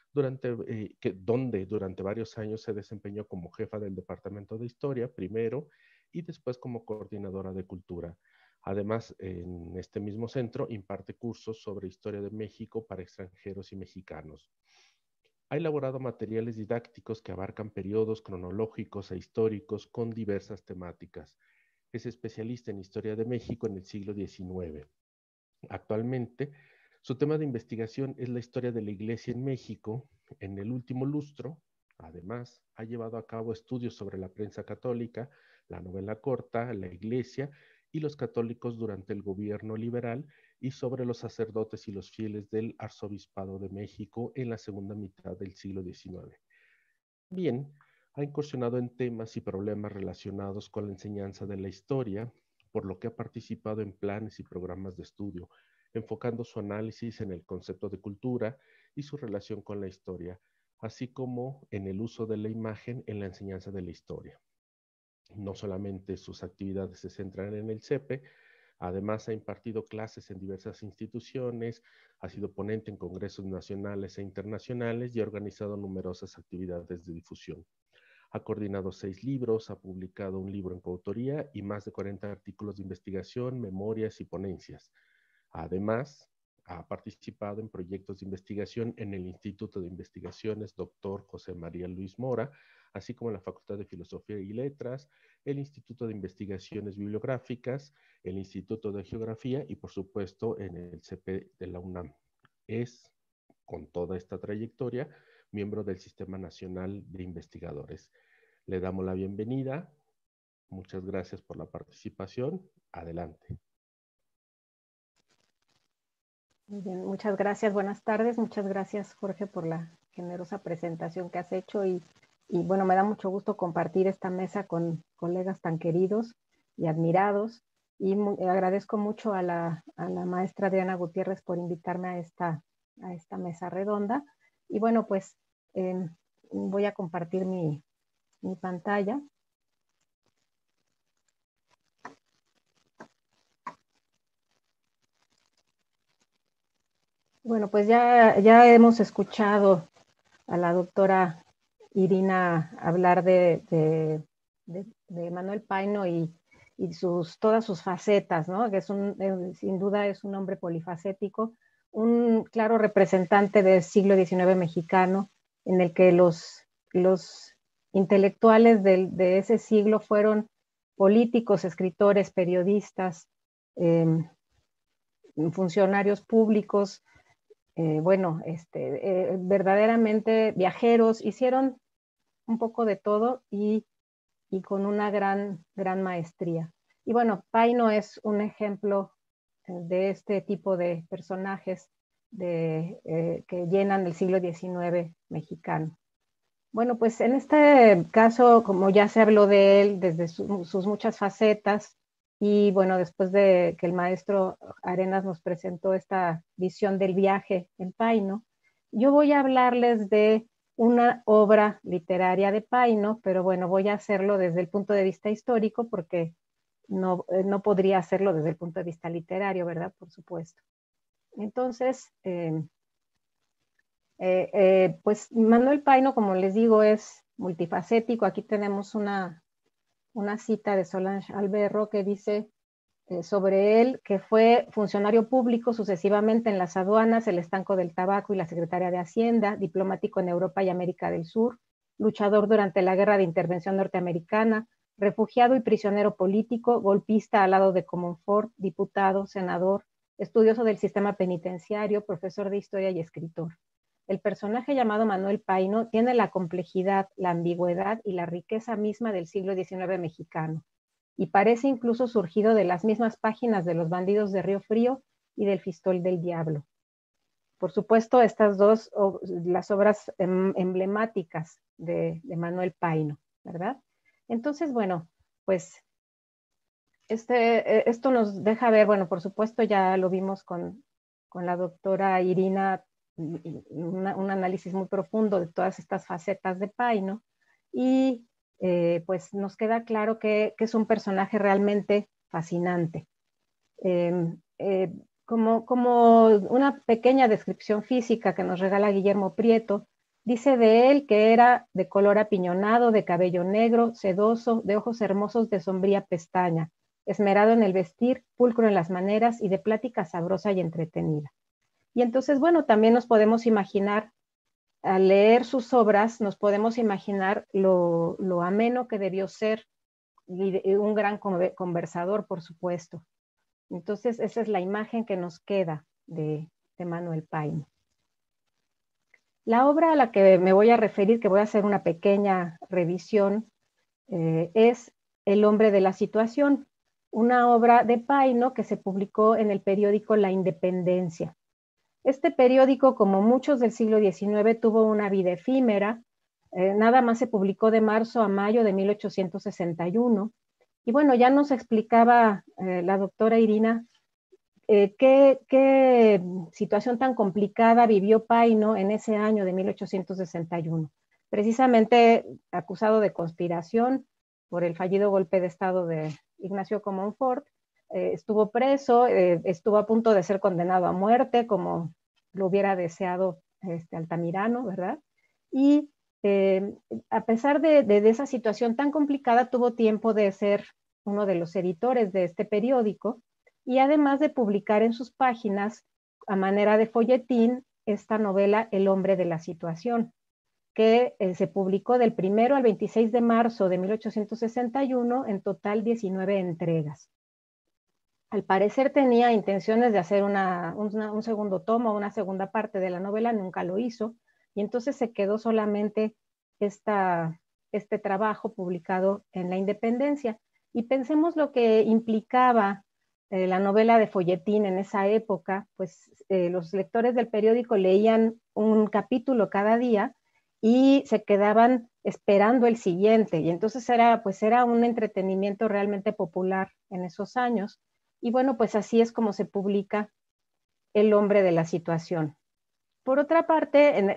donde durante varios años se desempeñó como jefa del Departamento de Historia primero y después como coordinadora de Cultura. Además, en este mismo centro imparte cursos sobre historia de México para extranjeros y mexicanos. Ha elaborado materiales didácticos que abarcan periodos cronológicos e históricos con diversas temáticas. Es especialista en historia de México en el siglo XIX. Actualmente, su tema de investigación es la historia de la Iglesia en México. En el último lustro, además, ha llevado a cabo estudios sobre la prensa católica, la novela corta, la Iglesia y los católicos durante el gobierno liberal y sobre los sacerdotes y los fieles del Arzobispado de México en la segunda mitad del siglo XIX. También ha incursionado en temas y problemas relacionados con la enseñanza de la historia, por lo que ha participado en planes y programas de estudio, enfocando su análisis en el concepto de cultura y su relación con la historia, así como en el uso de la imagen en la enseñanza de la historia. No solamente sus actividades se centran en el CEPE, además ha impartido clases en diversas instituciones, ha sido ponente en congresos nacionales e internacionales y ha organizado numerosas actividades de difusión. Ha coordinado 6 libros, ha publicado un libro en coautoría y más de 40 artículos de investigación, memorias y ponencias. Además, ha participado en proyectos de investigación en el Instituto de Investigaciones Dr. José María Luis Mora, así como la Facultad de Filosofía y Letras, el Instituto de Investigaciones Bibliográficas, el Instituto de Geografía y por supuesto en el CP de la UNAM. Es, con toda esta trayectoria, miembro del Sistema Nacional de Investigadores. Le damos la bienvenida. Muchas gracias por la participación. Adelante. Muy bien, muchas gracias. Buenas tardes. Muchas gracias, Jorge, por la generosa presentación que has hecho y bueno, me da mucho gusto compartir esta mesa con colegas tan queridos y admirados y agradezco mucho a la maestra Adriana Gutiérrez por invitarme a esta mesa redonda y bueno, pues voy a compartir mi pantalla. Bueno, pues ya hemos escuchado a la doctora Irina hablar de Manuel Paino y todas sus facetas, ¿no? Que sin duda es un hombre polifacético, un claro representante del siglo XIX mexicano, en el que los intelectuales de ese siglo fueron políticos, escritores, periodistas, funcionarios públicos, verdaderamente viajeros, hicieron un poco de todo y con una gran maestría. Y bueno, Paino es un ejemplo de este tipo de personajes que llenan el siglo XIX mexicano. Bueno, pues en este caso, como ya se habló de él desde sus muchas facetas, y bueno, después de que el maestro Arenas nos presentó esta visión del viaje en Paino, yo voy a hablarles de una obra literaria de Paino, pero bueno, voy a hacerlo desde el punto de vista histórico porque no podría hacerlo desde el punto de vista literario, ¿verdad? Por supuesto. Entonces, pues Manuel Paino, como les digo, es multifacético. Aquí tenemos una cita de Solange Alberro que dice sobre él que fue funcionario público sucesivamente en las aduanas, el estanco del tabaco y la Secretaría de Hacienda, diplomático en Europa y América del Sur, luchador durante la Guerra de Intervención Norteamericana, refugiado y prisionero político, golpista al lado de Comonfort, diputado, senador, estudioso del sistema penitenciario, profesor de historia y escritor. El personaje llamado Manuel Paino tiene la complejidad, la ambigüedad y la riqueza misma del siglo XIX mexicano, y parece incluso surgido de las mismas páginas de Los bandidos de Río Frío y del Fistol del Diablo. Por supuesto, estas dos, las obras emblemáticas de Manuel Paino, ¿verdad? Entonces, bueno, pues esto nos deja ver, bueno, por supuesto ya lo vimos con la doctora Irina, un análisis muy profundo de todas estas facetas de Paino, y pues nos queda claro que es un personaje realmente fascinante. Como una pequeña descripción física que nos regala Guillermo Prieto, dice de él que era de color apiñonado, de cabello negro, sedoso, de ojos hermosos de sombría pestaña, esmerado en el vestir, pulcro en las maneras y de plática sabrosa y entretenida. Y entonces, bueno, también nos podemos imaginar, al leer sus obras, nos podemos imaginar lo ameno que debió ser, y un gran conversador, por supuesto. Entonces, esa es la imagen que nos queda de Manuel Paino. La obra a la que me voy a referir, que voy a hacer una pequeña revisión, es El hombre de la situación, una obra de Paino que se publicó en el periódico La Independencia. Este periódico, como muchos del siglo XIX, tuvo una vida efímera, nada más se publicó de marzo a mayo de 1861. Y bueno, ya nos explicaba la doctora Irina qué situación tan complicada vivió Paino en ese año de 1861. Precisamente acusado de conspiración por el fallido golpe de Estado de Ignacio Comonfort, estuvo preso, estuvo a punto de ser condenado a muerte, como lo hubiera deseado Altamirano, ¿verdad? Y a pesar de esa situación tan complicada, tuvo tiempo de ser uno de los editores de este periódico y además de publicar en sus páginas, a manera de folletín, esta novela El hombre de la situación. que se publicó del 1 al 26 de marzo de 1861, en total 19 entregas. Al parecer tenía intenciones de hacer un segundo tomo, una segunda parte de la novela, nunca lo hizo, y entonces se quedó solamente este trabajo publicado en La Independencia. Y pensemos lo que implicaba la novela de folletín en esa época, pues los lectores del periódico leían un capítulo cada día y se quedaban esperando el siguiente, y entonces era un entretenimiento realmente popular en esos años. Y bueno, pues así es como se publica El hombre de la situación. Por otra parte, en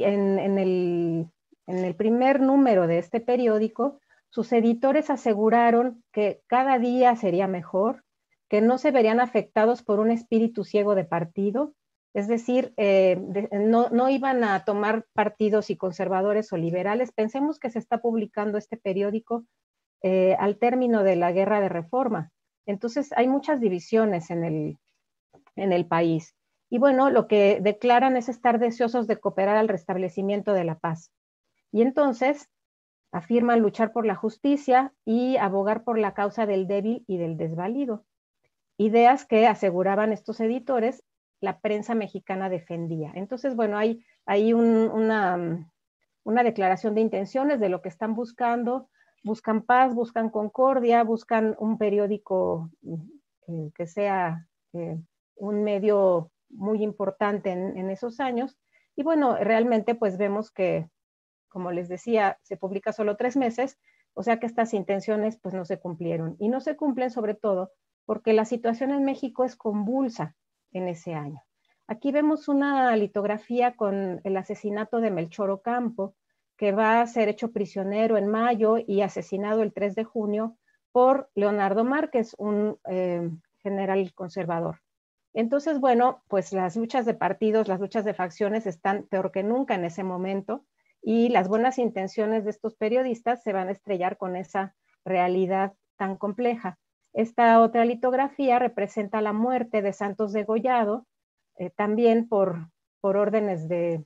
el primer número de este periódico, sus editores aseguraron que cada día sería mejor, que no se verían afectados por un espíritu ciego de partido, es decir, no iban a tomar partidos y conservadores o liberales. Pensemos que se está publicando este periódico al término de la Guerra de Reforma. Entonces hay muchas divisiones en el país. Y bueno, lo que declaran es estar deseosos de cooperar al restablecimiento de la paz. Y entonces afirman luchar por la justicia y abogar por la causa del débil y del desvalido. Ideas que, aseguraban estos editores, la prensa mexicana defendía. Entonces, bueno, hay una declaración de intenciones de lo que están buscando. Buscan paz, buscan concordia, buscan un periódico que sea un medio muy importante en esos años. Y bueno, realmente pues vemos que, como les decía, se publica solo 3 meses, o sea que estas intenciones pues no se cumplieron. Y no se cumplen sobre todo porque la situación en México es convulsa en ese año. Aquí vemos una litografía con el asesinato de Melchor Ocampo, que va a ser hecho prisionero en mayo y asesinado el 3 de junio por Leonardo Márquez, un general conservador. Entonces, bueno, pues las luchas de partidos, las luchas de facciones están peor que nunca en ese momento, y las buenas intenciones de estos periodistas se van a estrellar con esa realidad tan compleja. Esta otra litografía representa la muerte de Santos Degollado, también por órdenes de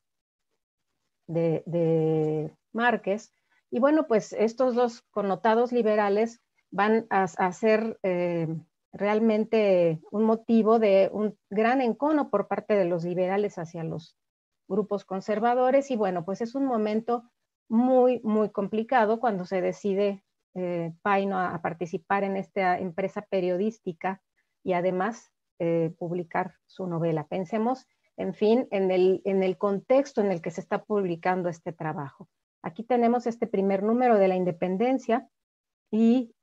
Márquez. Y bueno, pues estos dos connotados liberales van a ser realmente un motivo de un gran encono por parte de los liberales hacia los grupos conservadores. Y bueno, pues es un momento muy, muy complicado cuando se decide Paino a participar en esta empresa periodística y además publicar su novela. Pensemos, en fin, en el contexto en el que se está publicando este trabajo. Aquí tenemos este primer número de La Independencia y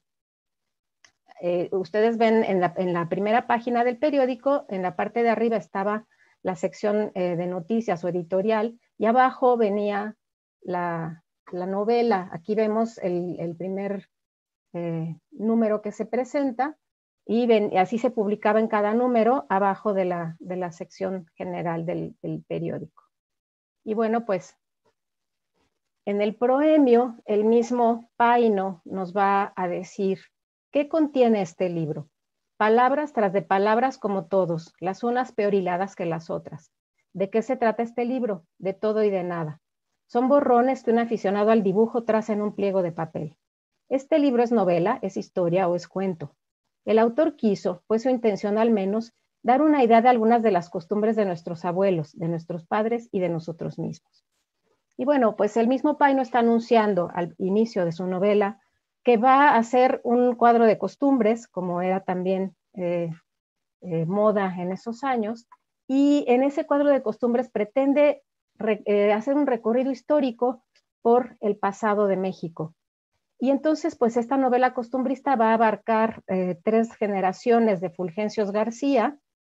ustedes ven en la primera página del periódico, en la parte de arriba estaba la sección de noticias o editorial, y abajo venía la novela. Aquí vemos el primer número que se presenta, y así se publicaba en cada número abajo de la sección general del periódico. Y bueno, pues en el proemio, el mismo Paino nos va a decir qué contiene este libro. Palabras tras de palabras como todos, las unas peor hiladas que las otras. ¿De qué se trata este libro? De todo y de nada. Son borrones que un aficionado al dibujo traza en un pliego de papel. Este libro es novela, es historia o es cuento. El autor quiso, fue su intención al menos, dar una idea de algunas de las costumbres de nuestros abuelos, de nuestros padres y de nosotros mismos. Y bueno, pues el mismo Paino está anunciando al inicio de su novela que va a hacer un cuadro de costumbres, como era también moda en esos años, y en ese cuadro de costumbres pretende hacer un recorrido histórico por el pasado de México. Y entonces, pues esta novela costumbrista va a abarcar 3 generaciones de Fulgencios García.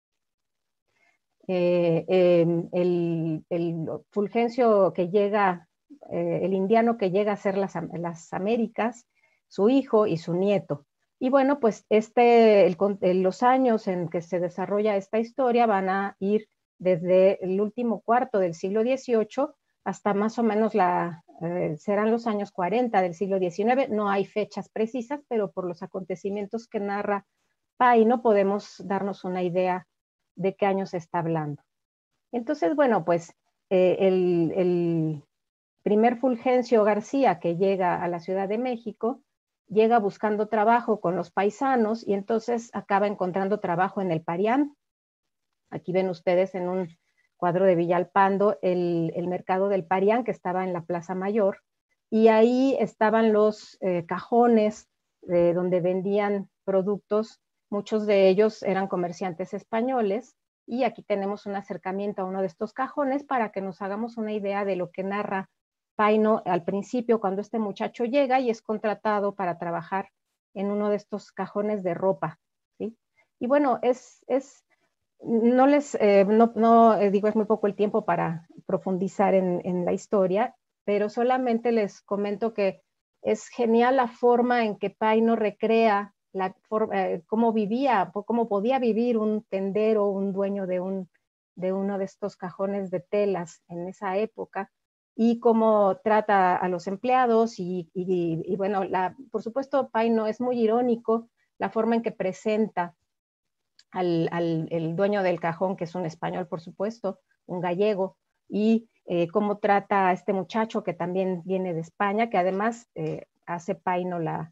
El Fulgencio que llega, el indiano que llega a ser las Américas, su hijo y su nieto. Y bueno, pues los años en que se desarrolla esta historia van a ir desde el último cuarto del siglo XVIII hasta más o menos serán los años 40 del siglo XIX. No hay fechas precisas, pero por los acontecimientos que narra Paino podemos darnos una idea de qué año se está hablando. Entonces, bueno, pues el primer Fulgencio García que llega a la Ciudad de México, llega buscando trabajo con los paisanos y entonces acaba encontrando trabajo en el Parián. Aquí ven ustedes en un cuadro de Villalpando el mercado del Parián, que estaba en la Plaza Mayor, y ahí estaban los cajones donde vendían productos. Muchos de ellos eran comerciantes españoles, y aquí tenemos un acercamiento a uno de estos cajones para que nos hagamos una idea de lo que narra Paino al principio, cuando este muchacho llega y es contratado para trabajar en uno de estos cajones de ropa, ¿sí? Y bueno, no les, digo, es muy poco el tiempo para profundizar en la historia, pero solamente les comento que es genial la forma en que Paino recrea cómo vivía, cómo podía vivir un tendero, un dueño de uno de estos cajones de telas en esa época, y cómo trata a los empleados y bueno, por supuesto Paino es muy irónico la forma en que presenta el dueño del cajón, que es un español por supuesto, un gallego, y cómo trata a este muchacho que también viene de España, que además hace Paino la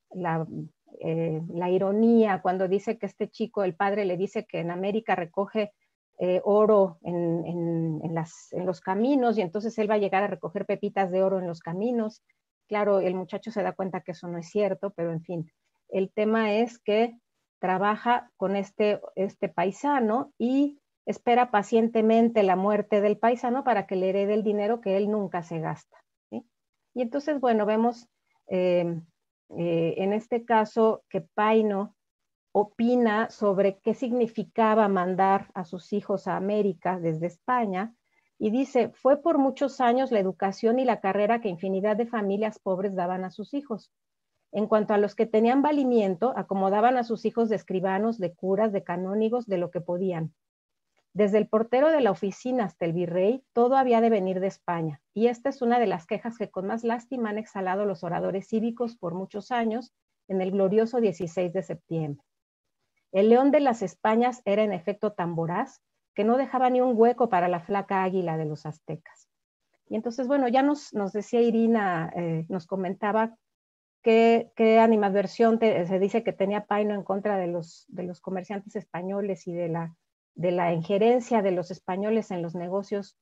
ironía cuando dice que este chico, el padre le dice que en América recoge oro en los caminos, y entonces él va a llegar a recoger pepitas de oro en los caminos. Claro, el muchacho se da cuenta que eso no es cierto, pero en fin, el tema es que trabaja con este paisano y espera pacientemente la muerte del paisano para que le herede el dinero que él nunca se gasta, ¿sí? Y entonces, bueno, vemos en este caso que Paino opina sobre qué significaba mandar a sus hijos a América desde España, y dice: fue por muchos años la educación y la carrera que infinidad de familias pobres daban a sus hijos. En cuanto a los que tenían valimiento, acomodaban a sus hijos de escribanos, de curas, de canónigos, de lo que podían. Desde el portero de la oficina hasta el virrey, todo había de venir de España, y esta es una de las quejas que con más lástima han exhalado los oradores cívicos por muchos años en el glorioso 16 de septiembre. El león de las Españas era en efecto tan voraz que no dejaba ni un hueco para la flaca águila de los aztecas. Y entonces, bueno, ya nos decía Irina, nos comentaba qué animadversión se dice que tenía Paino en contra de los comerciantes españoles y de la injerencia de los españoles en los negocios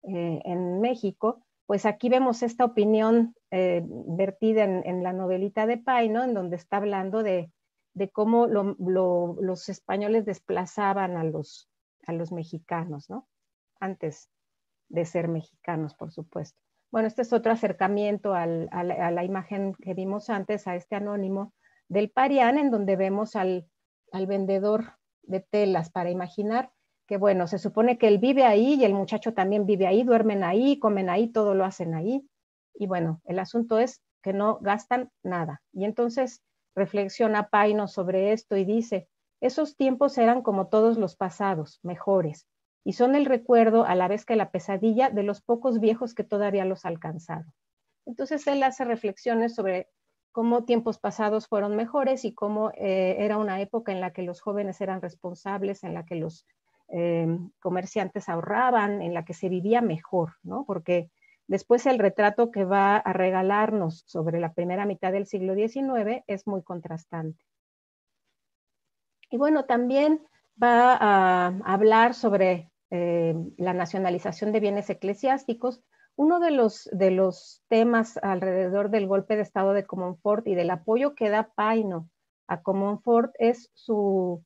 en México. Pues aquí vemos esta opinión vertida en la novelita de Paino, en donde está hablando de cómo los españoles desplazaban a los mexicanos, ¿no? Antes de ser mexicanos, por supuesto. Bueno, este es otro acercamiento a la imagen que vimos antes, a este anónimo del Parián, en donde vemos al vendedor de telas, para imaginar que, bueno, se supone que él vive ahí y el muchacho también vive ahí, duermen ahí, comen ahí, todo lo hacen ahí. Y bueno, el asunto es que no gastan nada. Y entonces reflexiona Paino sobre esto y dice: esos tiempos eran como todos los pasados, mejores, y son el recuerdo a la vez que la pesadilla de los pocos viejos que todavía los alcanzaron. Entonces él hace reflexiones sobre cómo tiempos pasados fueron mejores y cómo era una época en la que los jóvenes eran responsables, en la que los comerciantes ahorraban, en la que se vivía mejor, ¿no? Porque después el retrato que va a regalarnos sobre la primera mitad del siglo XIX es muy contrastante. Y bueno, también va a hablar sobre la nacionalización de bienes eclesiásticos. Uno de los temas alrededor del golpe de estado de Comonfort y del apoyo que da Paino a Comonfort es su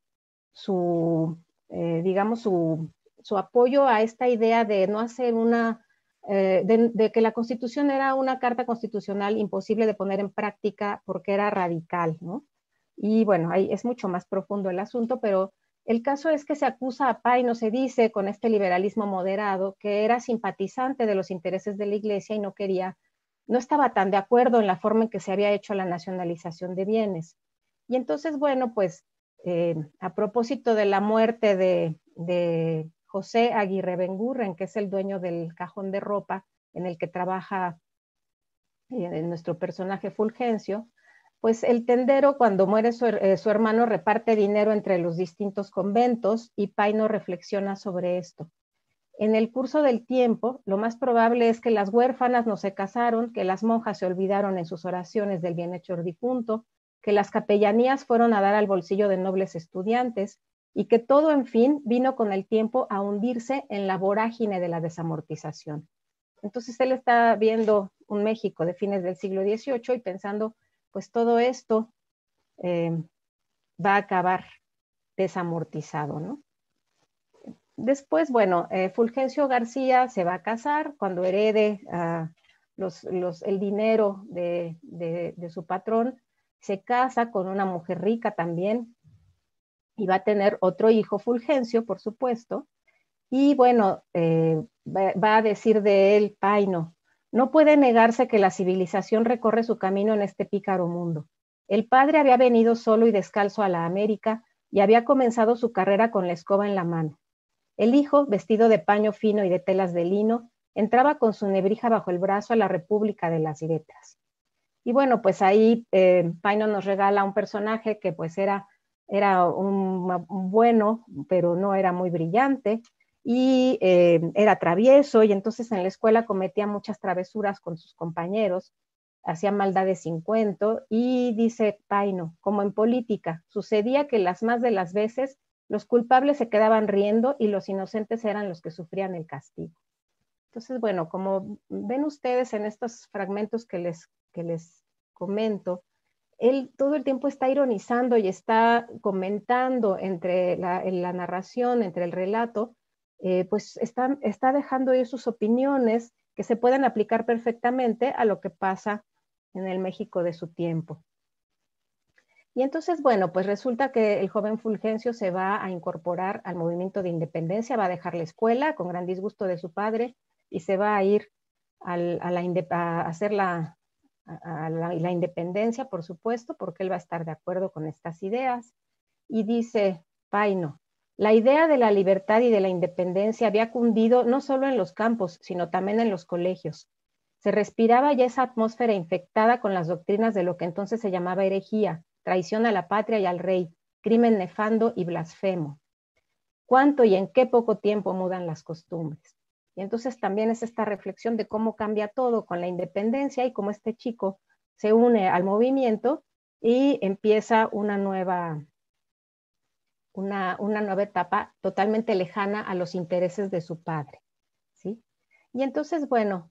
apoyo a esta idea de no hacer de que la Constitución era una carta constitucional imposible de poner en práctica porque era radical, ¿no? Y bueno, ahí es mucho más profundo el asunto, pero el caso es que se acusa a Paino, se dice, con este liberalismo moderado, que era simpatizante de los intereses de la Iglesia y no estaba tan de acuerdo en la forma en que se había hecho la nacionalización de bienes. Y entonces, bueno, pues a propósito de la muerte de José Aguirre Bengurren, que es el dueño del cajón de ropa en el que trabaja nuestro personaje Fulgencio, pues el tendero, cuando muere su hermano, reparte dinero entre los distintos conventos y Paino reflexiona sobre esto. En el curso del tiempo, lo más probable es que las huérfanas no se casaron, que las monjas se olvidaron en sus oraciones del bienhechor difunto, que las capellanías fueron a dar al bolsillo de nobles estudiantes y que todo, en fin, vino con el tiempo a hundirse en la vorágine de la desamortización. Entonces él está viendo un México de fines del siglo XVIII y pensando, pues todo esto va a acabar desamortizado, ¿no? Después, bueno, Fulgencio García se va a casar cuando herede el dinero de su patrón, se casa con una mujer rica también y va a tener otro hijo, Fulgencio, por supuesto. Y bueno, va a decir de él, Paino, no puede negarse que la civilización recorre su camino en este pícaro mundo. El padre había venido solo y descalzo a la América y había comenzado su carrera con la escoba en la mano. El hijo, vestido de paño fino y de telas de lino, entraba con su nebrija bajo el brazo a la República de las Letras. Y bueno, pues ahí Paino nos regala un personaje que pues era un bueno, pero no era muy brillante, y era travieso, y entonces en la escuela cometía muchas travesuras con sus compañeros, hacía maldades sin cuento, y dice Paino, como en política, sucedía que las más de las veces los culpables se quedaban riendo y los inocentes eran los que sufrían el castigo. Entonces, bueno, como ven ustedes en estos fragmentos que les comento, él todo el tiempo está ironizando y está comentando entre la narración, entre el relato, pues está dejando ir sus opiniones que se pueden aplicar perfectamente a lo que pasa en el México de su tiempo. Y entonces, bueno, pues resulta que el joven Fulgencio se va a incorporar al movimiento de independencia, va a dejar la escuela con gran disgusto de su padre y se va a ir a hacer la independencia, por supuesto, porque él va a estar de acuerdo con estas ideas. Y dice Paino, la idea de la libertad y de la independencia había cundido no solo en los campos, sino también en los colegios. Se respiraba ya esa atmósfera infectada con las doctrinas de lo que entonces se llamaba herejía, traición a la patria y al rey, crimen nefando y blasfemo. ¿Cuánto y en qué poco tiempo mudan las costumbres? Y entonces también es esta reflexión de cómo cambia todo con la independencia y cómo este chico se une al movimiento y empieza una nueva etapa totalmente lejana a los intereses de su padre, ¿sí? Y entonces, bueno,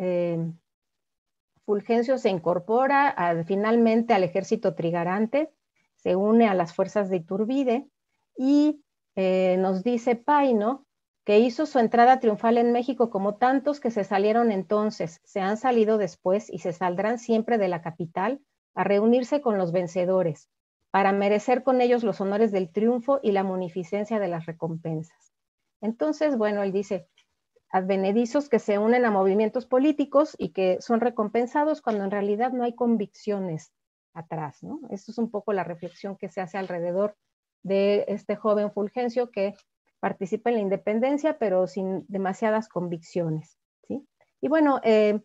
Fulgencio se incorpora finalmente al ejército trigarante, se une a las fuerzas de Iturbide y nos dice Paino que hizo su entrada triunfal en México como tantos que se salieron entonces, se han salido después y se saldrán siempre de la capital a reunirse con los vencedores, para merecer con ellos los honores del triunfo y la munificencia de las recompensas. Entonces, bueno, él dice, advenedizos que se unen a movimientos políticos y que son recompensados cuando en realidad no hay convicciones atrás, ¿no? Eso es un poco la reflexión que se hace alrededor de este joven Fulgencio que participa en la independencia, pero sin demasiadas convicciones, ¿sí? Y bueno,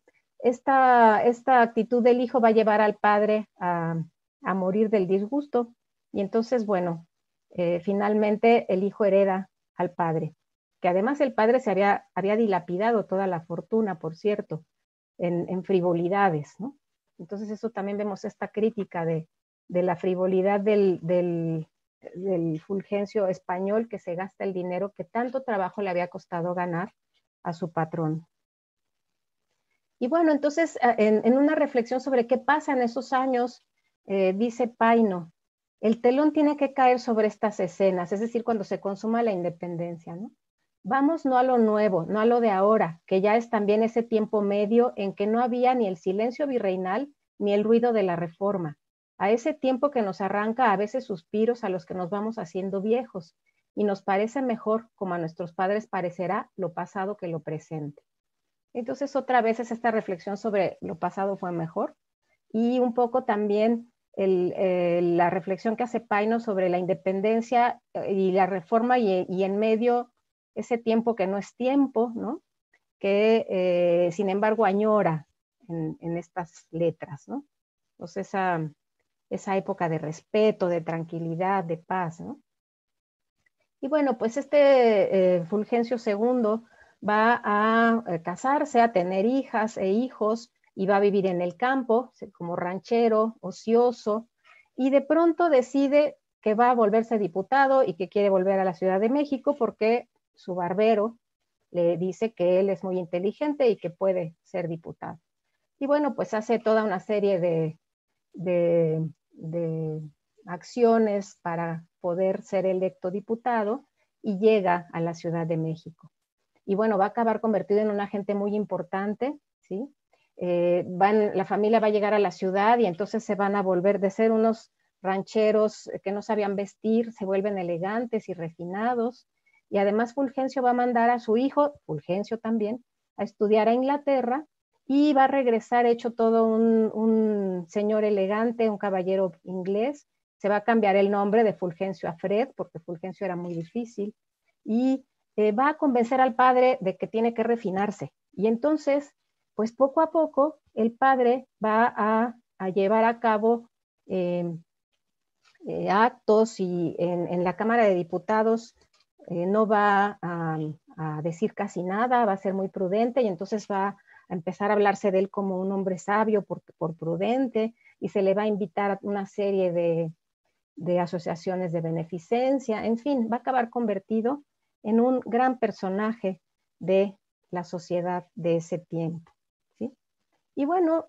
esta actitud del hijo va a llevar al padre a morir del disgusto, y entonces, bueno, finalmente el hijo hereda al padre, que además el padre se había dilapidado toda la fortuna, por cierto, en frivolidades, ¿no? Entonces eso también vemos esta crítica de la frivolidad del Fulgencio español, que se gasta el dinero que tanto trabajo le había costado ganar a su patrón. Y bueno, entonces en una reflexión sobre qué pasa en esos años, dice Paino, el telón tiene que caer sobre estas escenas, es decir, cuando se consuma la independencia, ¿no? Vamos no a lo nuevo, no a lo de ahora, que ya es también ese tiempo medio en que no había ni el silencio virreinal ni el ruido de la reforma, a ese tiempo que nos arranca a veces suspiros a los que nos vamos haciendo viejos y nos parece mejor, como a nuestros padres parecerá, lo pasado que lo presente. Entonces otra vez es esta reflexión sobre lo pasado fue mejor y un poco también la reflexión que hace Paino sobre la independencia y la reforma y en medio ese tiempo que no es tiempo, ¿no? Que sin embargo añora en estas letras, ¿no? Entonces esa época de respeto, de tranquilidad, de paz, ¿no? Y bueno, pues Fulgencio II va a casarse, a tener hijas e hijos, y va a vivir en el campo como ranchero, ocioso, y de pronto decide que va a volverse diputado y que quiere volver a la Ciudad de México porque su barbero le dice que él es muy inteligente y que puede ser diputado. Y bueno, pues hace toda una serie de acciones para poder ser electo diputado y llega a la Ciudad de México. Y bueno, va a acabar convertido en un agente muy importante, ¿sí? La familia va a llegar a la ciudad y entonces se van a volver de ser unos rancheros que no sabían vestir, se vuelven elegantes y refinados. Y además Fulgencio va a mandar a su hijo, Fulgencio también, a estudiar a Inglaterra y va a regresar hecho todo un señor elegante, un caballero inglés. Se va a cambiar el nombre de Fulgencio a Fred, porque Fulgencio era muy difícil. Y va a convencer al padre de que tiene que refinarse. Y entonces, pues poco a poco, el padre va a llevar a cabo actos y en la Cámara de Diputados no va a decir casi nada, va a ser muy prudente y entonces va a empezar a hablarse de él como un hombre sabio por prudente y se le va a invitar a una serie de asociaciones de beneficencia, en fin, va a acabar convertido en un gran personaje de la sociedad de ese tiempo, ¿sí? Y bueno,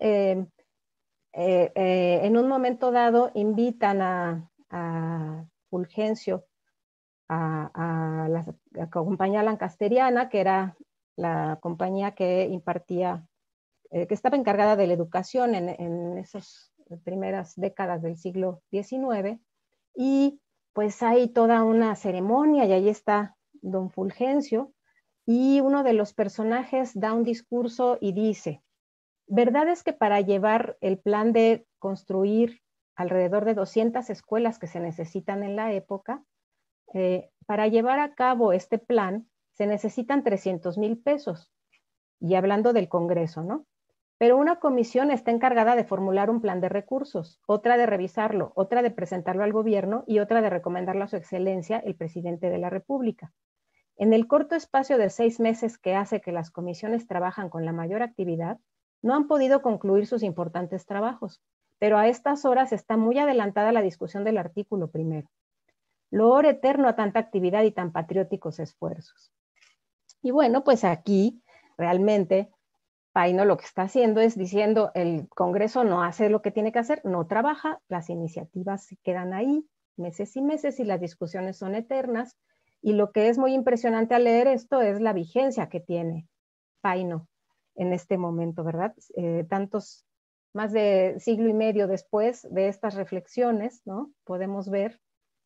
en un momento dado invitan a Fulgencio a la compañía lancasteriana, que era la compañía que impartía, que estaba encargada de la educación en esas primeras décadas del siglo XIX, y pues hay toda una ceremonia y ahí está don Fulgencio, y uno de los personajes da un discurso y dice: verdad es que para llevar el plan de construir alrededor de 200 escuelas que se necesitan en la época, para llevar a cabo este plan se necesitan 300,000 pesos. Y hablando del Congreso, ¿no? Pero una comisión está encargada de formular un plan de recursos, otra de revisarlo, otra de presentarlo al gobierno y otra de recomendarlo a su excelencia, el presidente de la República. En el corto espacio de 6 meses que hace que las comisiones trabajan con la mayor actividad, no han podido concluir sus importantes trabajos, pero a estas horas está muy adelantada la discusión del artículo primero. Loor eterno a tanta actividad y tan patrióticos esfuerzos. Y bueno, pues aquí realmente Paino lo que está haciendo es diciendo: el Congreso no hace lo que tiene que hacer, no trabaja, las iniciativas se quedan ahí meses y meses y las discusiones son eternas. Y lo que es muy impresionante al leer esto es la vigencia que tiene Paino en este momento, ¿verdad? Más de siglo y medio después de estas reflexiones, ¿no? Podemos ver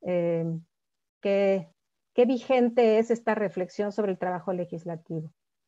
qué vigente es esta reflexión sobre el trabajo legislativo.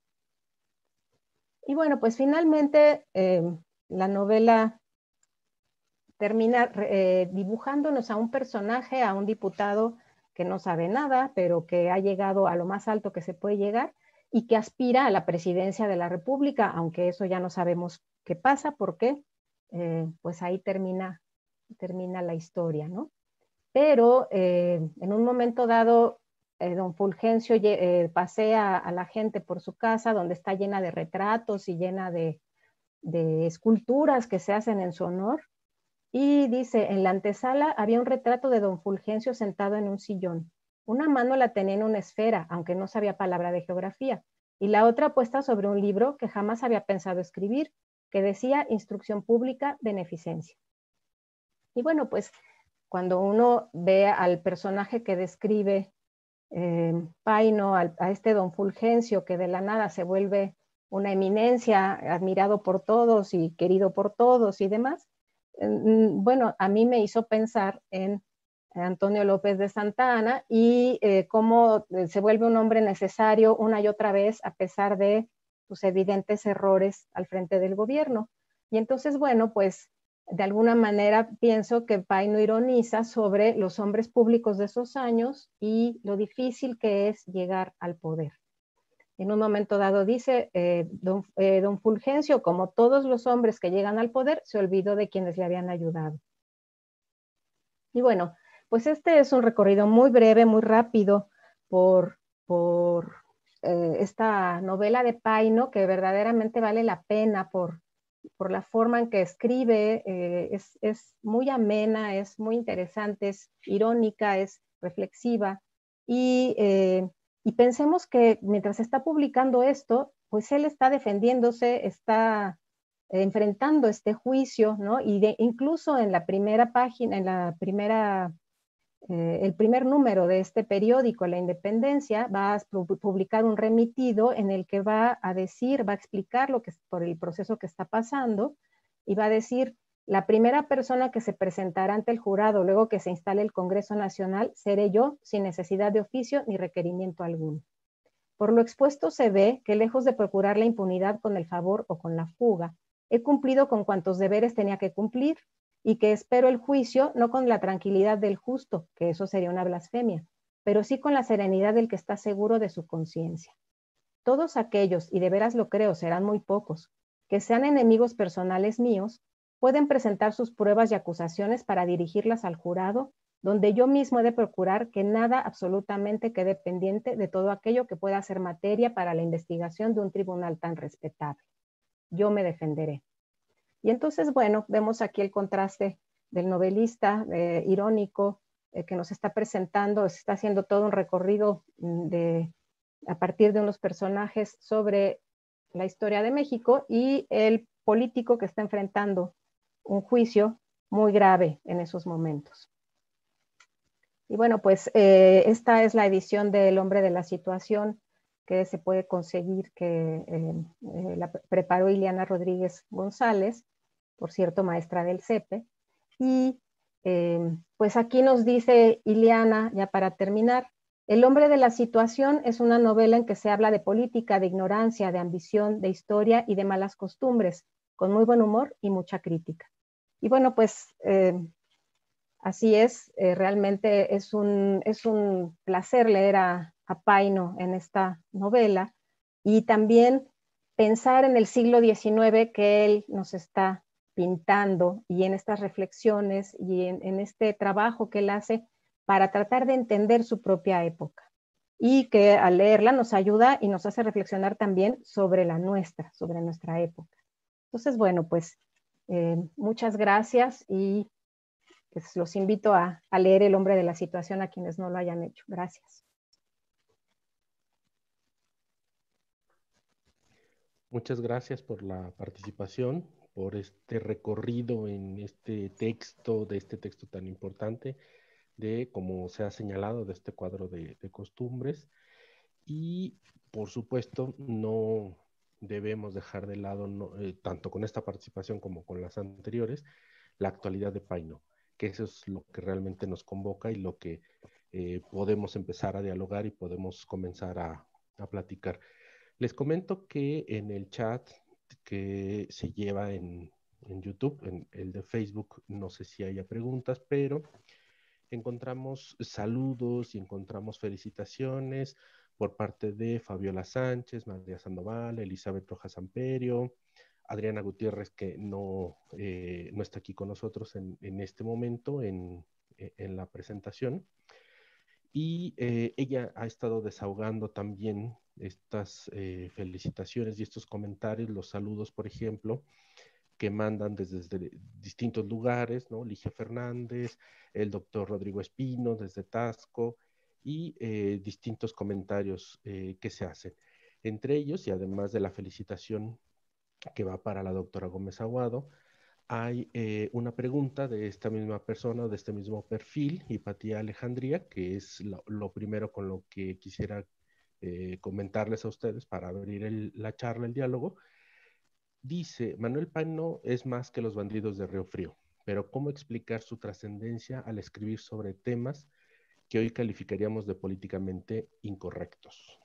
Y bueno, pues finalmente la novela termina dibujándonos a un personaje, a un diputado que no sabe nada, pero que ha llegado a lo más alto que se puede llegar y que aspira a la presidencia de la República, aunque eso ya no sabemos qué pasa, porque pues ahí termina la historia, ¿no? Pero en un momento dado, don Fulgencio pasea a la gente por su casa, donde está llena de retratos y llena de esculturas que se hacen en su honor, y dice: en la antesala había un retrato de don Fulgencio sentado en un sillón. Una mano la tenía en una esfera, aunque no sabía palabra de geografía, y la otra puesta sobre un libro que jamás había pensado escribir, que decía Instrucción Pública, Beneficencia. Y bueno, pues cuando uno ve al personaje que describe Paino, a este don Fulgencio, que de la nada se vuelve una eminencia, admirado por todos y querido por todos y demás, bueno, a mí me hizo pensar en Antonio López de Santa Anna y cómo se vuelve un hombre necesario una y otra vez a pesar de sus evidentes errores al frente del gobierno. Y entonces, bueno, pues de alguna manera pienso que Paino ironiza sobre los hombres públicos de esos años y lo difícil que es llegar al poder. En un momento dado dice, don Fulgencio, como todos los hombres que llegan al poder, se olvidó de quienes le habían ayudado. Y bueno, pues este es un recorrido muy breve, muy rápido por esta novela de Paino, que verdaderamente vale la pena por la forma en que escribe, es muy amena, es muy interesante, es irónica, es reflexiva, y pensemos que mientras está publicando esto, pues él está defendiéndose, está enfrentando este juicio, ¿no? Y incluso en la primera página, el primer número de este periódico, La Independencia, va a publicar un remitido en el que va a decir, va a explicar por el proceso que está pasando, y va a decir: la primera persona que se presentará ante el jurado luego que se instale el Congreso Nacional seré yo, sin necesidad de oficio ni requerimiento alguno. Por lo expuesto se ve que, lejos de procurar la impunidad con el favor o con la fuga, he cumplido con cuantos deberes tenía que cumplir, y que espero el juicio no con la tranquilidad del justo, que eso sería una blasfemia, pero sí con la serenidad del que está seguro de su conciencia. Todos aquellos, y de veras lo creo, serán muy pocos, que sean enemigos personales míos, pueden presentar sus pruebas y acusaciones para dirigirlas al jurado, donde yo mismo he de procurar que nada absolutamente quede pendiente de todo aquello que pueda ser materia para la investigación de un tribunal tan respetable. Yo me defenderé. Y entonces, bueno, vemos aquí el contraste del novelista irónico que nos está presentando, está haciendo todo un recorrido a partir de unos personajes sobre la historia de México, y el político que está enfrentando un juicio muy grave en esos momentos. Y bueno, pues esta es la edición de El hombre de la situación, que se puede conseguir, que la preparó Ileana Rodríguez González, por cierto, maestra del CEPE. Y pues aquí nos dice Ileana, ya para terminar: El hombre de la situación es una novela en que se habla de política, de ignorancia, de ambición, de historia y de malas costumbres, con muy buen humor y mucha crítica. Y bueno, pues así es, realmente es un placer leer a Paino en esta novela, y también pensar en el siglo XIX que él nos está pintando, y en estas reflexiones y en este trabajo que él hace para tratar de entender su propia época, y que al leerla nos ayuda y nos hace reflexionar también sobre nuestra época. Entonces, bueno, pues muchas gracias, y pues los invito a leer El hombre de la situación a quienes no lo hayan hecho. Gracias. Muchas gracias por la participación, por este recorrido en este texto tan importante, como se ha señalado, de este cuadro de costumbres. Y por supuesto no debemos dejar de lado, tanto con esta participación como con las anteriores, la actualidad de Paino, que eso es lo que realmente nos convoca y lo que podemos empezar a dialogar y podemos comenzar a platicar. Les comento que en el chat que se lleva en YouTube, en el de Facebook, no sé si haya preguntas, pero encontramos saludos y encontramos felicitaciones por parte de Fabiola Sánchez, María Sandoval, Elizabeth Rojas Samperio, Adriana Gutiérrez, que no está aquí con nosotros en este momento en la presentación. Y ella ha estado desahogando también estas felicitaciones y estos comentarios, los saludos, por ejemplo, que mandan desde distintos lugares, ¿no? Ligia Fernández, el doctor Rodrigo Espino desde Tasco, y distintos comentarios que se hacen. Entre ellos, y además de la felicitación que va para la doctora Gómez Aguado, hay una pregunta de esta misma persona, de este mismo perfil, Hipatía Alejandría, que es lo primero con lo que quisiera comentarles a ustedes para abrir la charla, el diálogo. Dice: Manuel Paino es más que los bandidos de Río Frío, pero ¿cómo explicar su trascendencia al escribir sobre temas que hoy calificaríamos de políticamente incorrectos?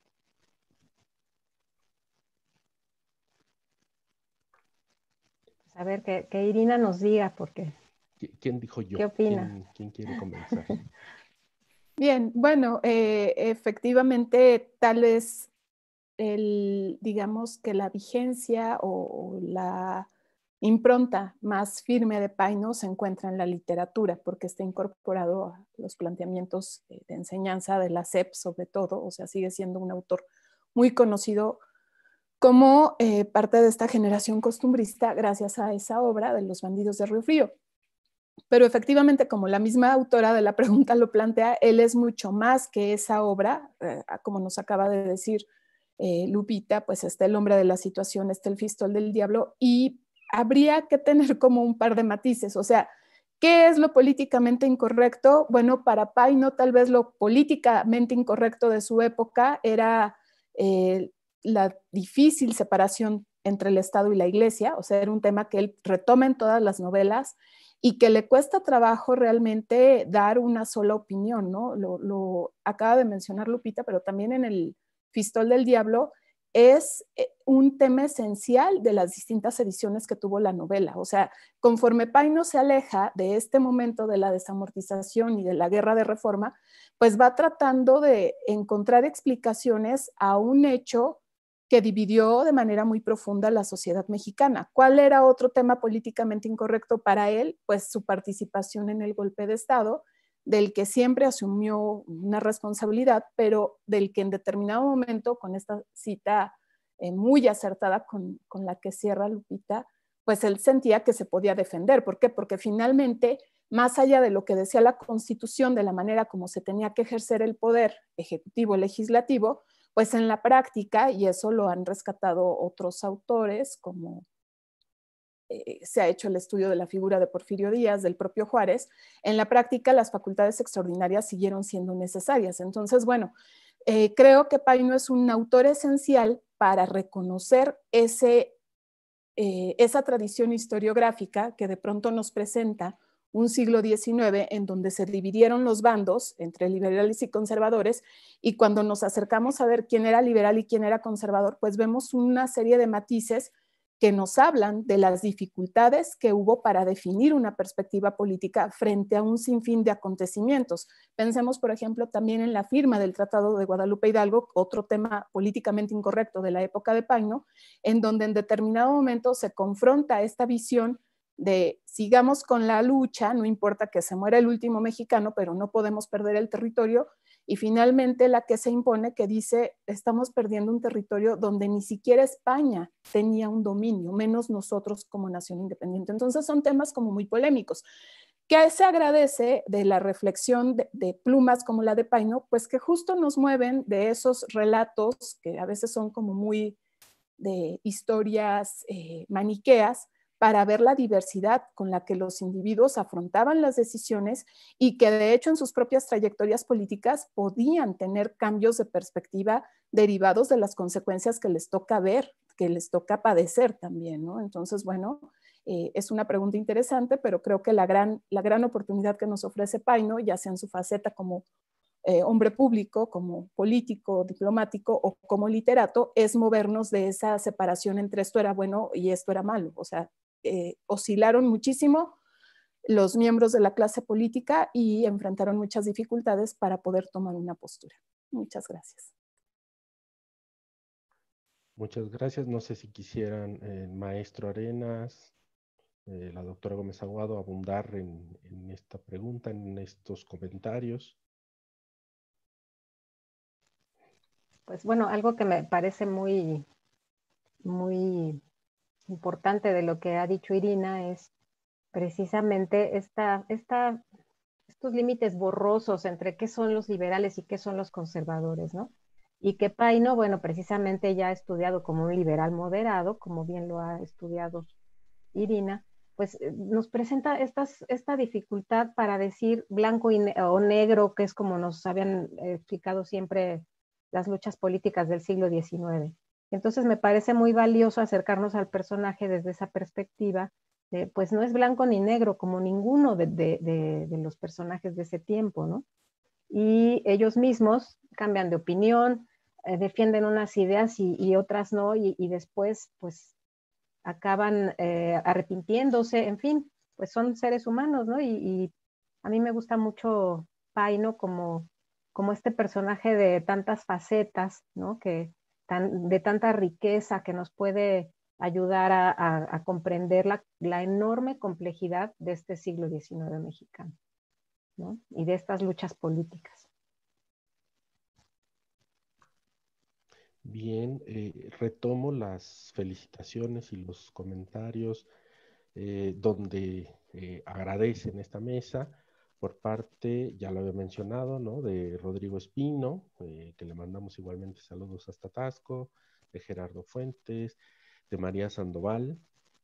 A ver, que Irina nos diga, porque... ¿Quién dijo yo? ¿Qué opina? ¿Quién quiere comenzar? Bien, bueno, efectivamente, tal vez digamos que la vigencia o la impronta más firme de Paino se encuentra en la literatura, porque está incorporado a los planteamientos de enseñanza de la SEP, sobre todo, o sea, sigue siendo un autor muy conocido como parte de esta generación costumbrista gracias a esa obra de Los bandidos de Río Frío. Pero efectivamente, como la misma autora de la pregunta lo plantea, él es mucho más que esa obra, como nos acaba de decir Lupita, pues está El hombre de la situación, está El Fistol del Diablo, y habría que tener como un par de matices, o sea, ¿qué es lo políticamente incorrecto? Bueno, para Paino tal vez lo políticamente incorrecto de su época era la difícil separación entre el Estado y la Iglesia, o sea, era un tema que él retoma en todas las novelas y que le cuesta trabajo realmente dar una sola opinión, ¿no? Lo acaba de mencionar Lupita, pero también en El Fistol del Diablo es un tema esencial de las distintas ediciones que tuvo la novela. O sea, conforme Paino se aleja de este momento de la desamortización y de la guerra de reforma, pues va tratando de encontrar explicaciones a un hecho que dividió de manera muy profunda la sociedad mexicana. ¿Cuál era otro tema políticamente incorrecto para él? Pues su participación en el golpe de Estado, del que siempre asumió una responsabilidad, pero del que en determinado momento, con esta cita muy acertada con la que cierra Lupita, pues él sentía que se podía defender. ¿Por qué? Porque finalmente, más allá de lo que decía la Constitución, de la manera como se tenía que ejercer el poder ejecutivo, legislativo, pues en la práctica, y eso lo han rescatado otros autores, como se ha hecho el estudio de la figura de Porfirio Díaz, del propio Juárez, en la práctica las facultades extraordinarias siguieron siendo necesarias. Entonces, bueno, creo que Paino es un autor esencial para reconocer esa tradición historiográfica que de pronto nos presenta un siglo XIX en donde se dividieron los bandos entre liberales y conservadores, y cuando nos acercamos a ver quién era liberal y quién era conservador, pues vemos una serie de matices que nos hablan de las dificultades que hubo para definir una perspectiva política frente a un sinfín de acontecimientos. Pensemos, por ejemplo, también en la firma del Tratado de Guadalupe Hidalgo, otro tema políticamente incorrecto de la época de Paino, en donde en determinado momento se confronta esta visión de sigamos con la lucha, no importa que se muera el último mexicano, pero no podemos perder el territorio, y finalmente la que se impone que dice estamos perdiendo un territorio donde ni siquiera España tenía un dominio, menos nosotros como nación independiente. Entonces son temas como muy polémicos. ¿Qué se agradece de la reflexión de plumas como la de Paino? Pues que justo nos mueven de esos relatos que a veces son como muy de historias maniqueas, para ver la diversidad con la que los individuos afrontaban las decisiones y que de hecho en sus propias trayectorias políticas podían tener cambios de perspectiva derivados de las consecuencias que les toca ver, que les toca padecer también, ¿no? Entonces, bueno, es una pregunta interesante, pero creo que la gran oportunidad que nos ofrece Paino, ya sea en su faceta como hombre público, como político, diplomático o como literato, es movernos de esa separación entre esto era bueno y esto era malo. O sea, oscilaron muchísimo los miembros de la clase política y enfrentaron muchas dificultades para poder tomar una postura. Muchas gracias. Muchas gracias. No sé si quisieran el maestro Arenas, la doctora Gómez Aguado, abundar en esta pregunta, en estos comentarios. Pues bueno, algo que me parece muy, muy importante de lo que ha dicho Irina es precisamente estos límites borrosos entre qué son los liberales y qué son los conservadores, ¿no? Y que Paino, bueno, precisamente ya ha estudiado como un liberal moderado, como bien lo ha estudiado Irina, pues nos presenta esta dificultad para decir blanco o negro, que es como nos habían explicado siempre las luchas políticas del siglo XIX. Entonces me parece muy valioso acercarnos al personaje desde esa perspectiva, pues no es blanco ni negro como ninguno de los personajes de ese tiempo, ¿no? Y ellos mismos cambian de opinión, defienden unas ideas y otras no, y después pues acaban arrepintiéndose, en fin, pues son seres humanos, ¿no? Y a mí me gusta mucho Paino como este personaje de tantas facetas, ¿no? De tanta riqueza que nos puede ayudar a comprender la enorme complejidad de este siglo XIX mexicano, ¿no? Y de estas luchas políticas. Bien, retomo las felicitaciones y los comentarios donde agradecen esta mesa por parte, ya lo había mencionado, ¿no? De Rodrigo Espino, que le mandamos igualmente saludos hasta Tasco, de Gerardo Fuentes, de María Sandoval,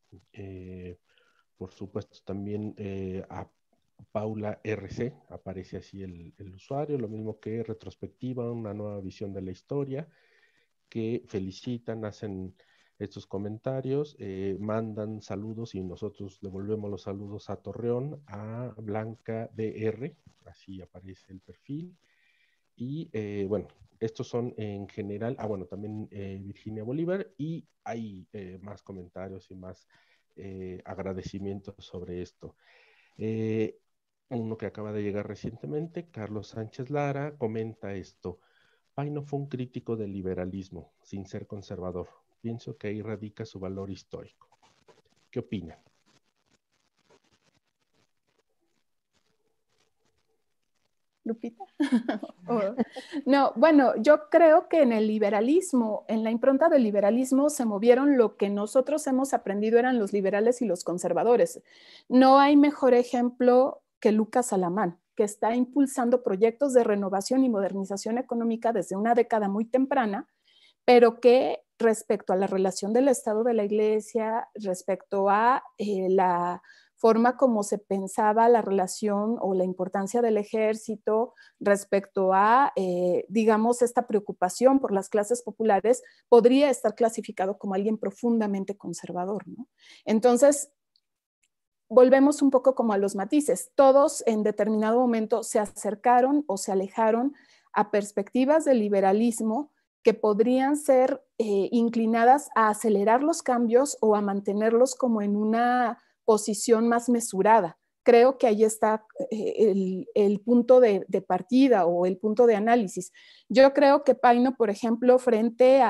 por supuesto también a Paula RC, aparece así el usuario, lo mismo que Retrospectiva, una nueva visión de la historia, que felicitan, hacen estos comentarios, mandan saludos y nosotros devolvemos los saludos a Torreón, a Blanca DR, así aparece el perfil. Y bueno, estos son en general, bueno, también Virginia Bolívar, y hay más comentarios y más agradecimientos sobre esto. Uno que acaba de llegar recientemente, Carlos Sánchez Lara, comenta esto. Paino fue un crítico del liberalismo, sin ser conservador. Pienso que ahí radica su valor histórico. ¿Qué opinan? Lupita. No, bueno, yo creo que en el liberalismo, en la impronta del liberalismo se movieron lo que nosotros hemos aprendido eran los liberales y los conservadores. No hay mejor ejemplo que Lucas Alamán, que está impulsando proyectos de renovación y modernización económica desde una década muy temprana, pero que respecto a la relación del Estado de la Iglesia, respecto a la forma como se pensaba la relación o la importancia del ejército respecto a, digamos, esta preocupación por las clases populares, podría estar clasificado como alguien profundamente conservador, ¿no? Entonces, volvemos un poco como a los matices. Todos en determinado momento se acercaron o se alejaron a perspectivas del liberalismo que podrían ser inclinadas a acelerar los cambios o a mantenerlos como en una posición más mesurada. Creo que ahí está el punto de partida o el punto de análisis. Yo creo que Paino, por ejemplo, frente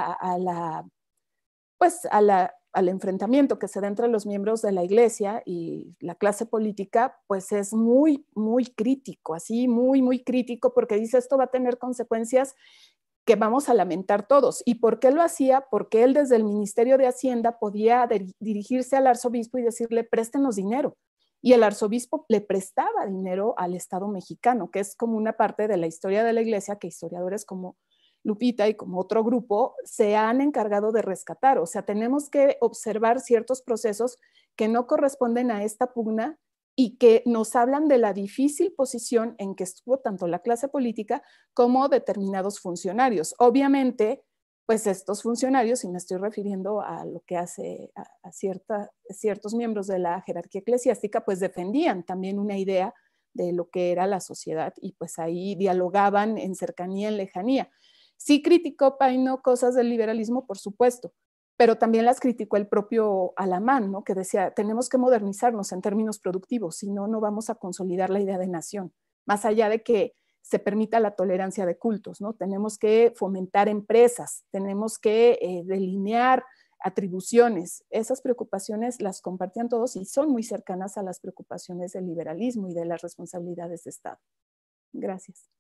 al enfrentamiento que se da entre los miembros de la iglesia y la clase política, pues es muy, muy crítico, así, muy, muy crítico, porque dice esto va a tener consecuencias que vamos a lamentar todos. ¿Y por qué lo hacía? Porque él desde el Ministerio de Hacienda podía dirigirse al arzobispo y decirle, préstenos dinero. Y el arzobispo le prestaba dinero al Estado mexicano, que es como una parte de la historia de la iglesia que historiadores como Lupita y como otro grupo se han encargado de rescatar. O sea, tenemos que observar ciertos procesos que no corresponden a esta pugna y que nos hablan de la difícil posición en que estuvo tanto la clase política como determinados funcionarios. Obviamente, pues estos funcionarios, y me estoy refiriendo a lo que hace a ciertos miembros de la jerarquía eclesiástica, pues defendían también una idea de lo que era la sociedad y pues ahí dialogaban en cercanía, en lejanía. Sí criticó Paino cosas del liberalismo, por supuesto, pero también las criticó el propio Alamán, ¿no? Que decía, tenemos que modernizarnos en términos productivos, si no, no vamos a consolidar la idea de nación, más allá de que se permita la tolerancia de cultos, ¿no? Tenemos que fomentar empresas, tenemos que delinear atribuciones. Esas preocupaciones las compartían todos y son muy cercanas a las preocupaciones del liberalismo y de las responsabilidades de Estado. Gracias.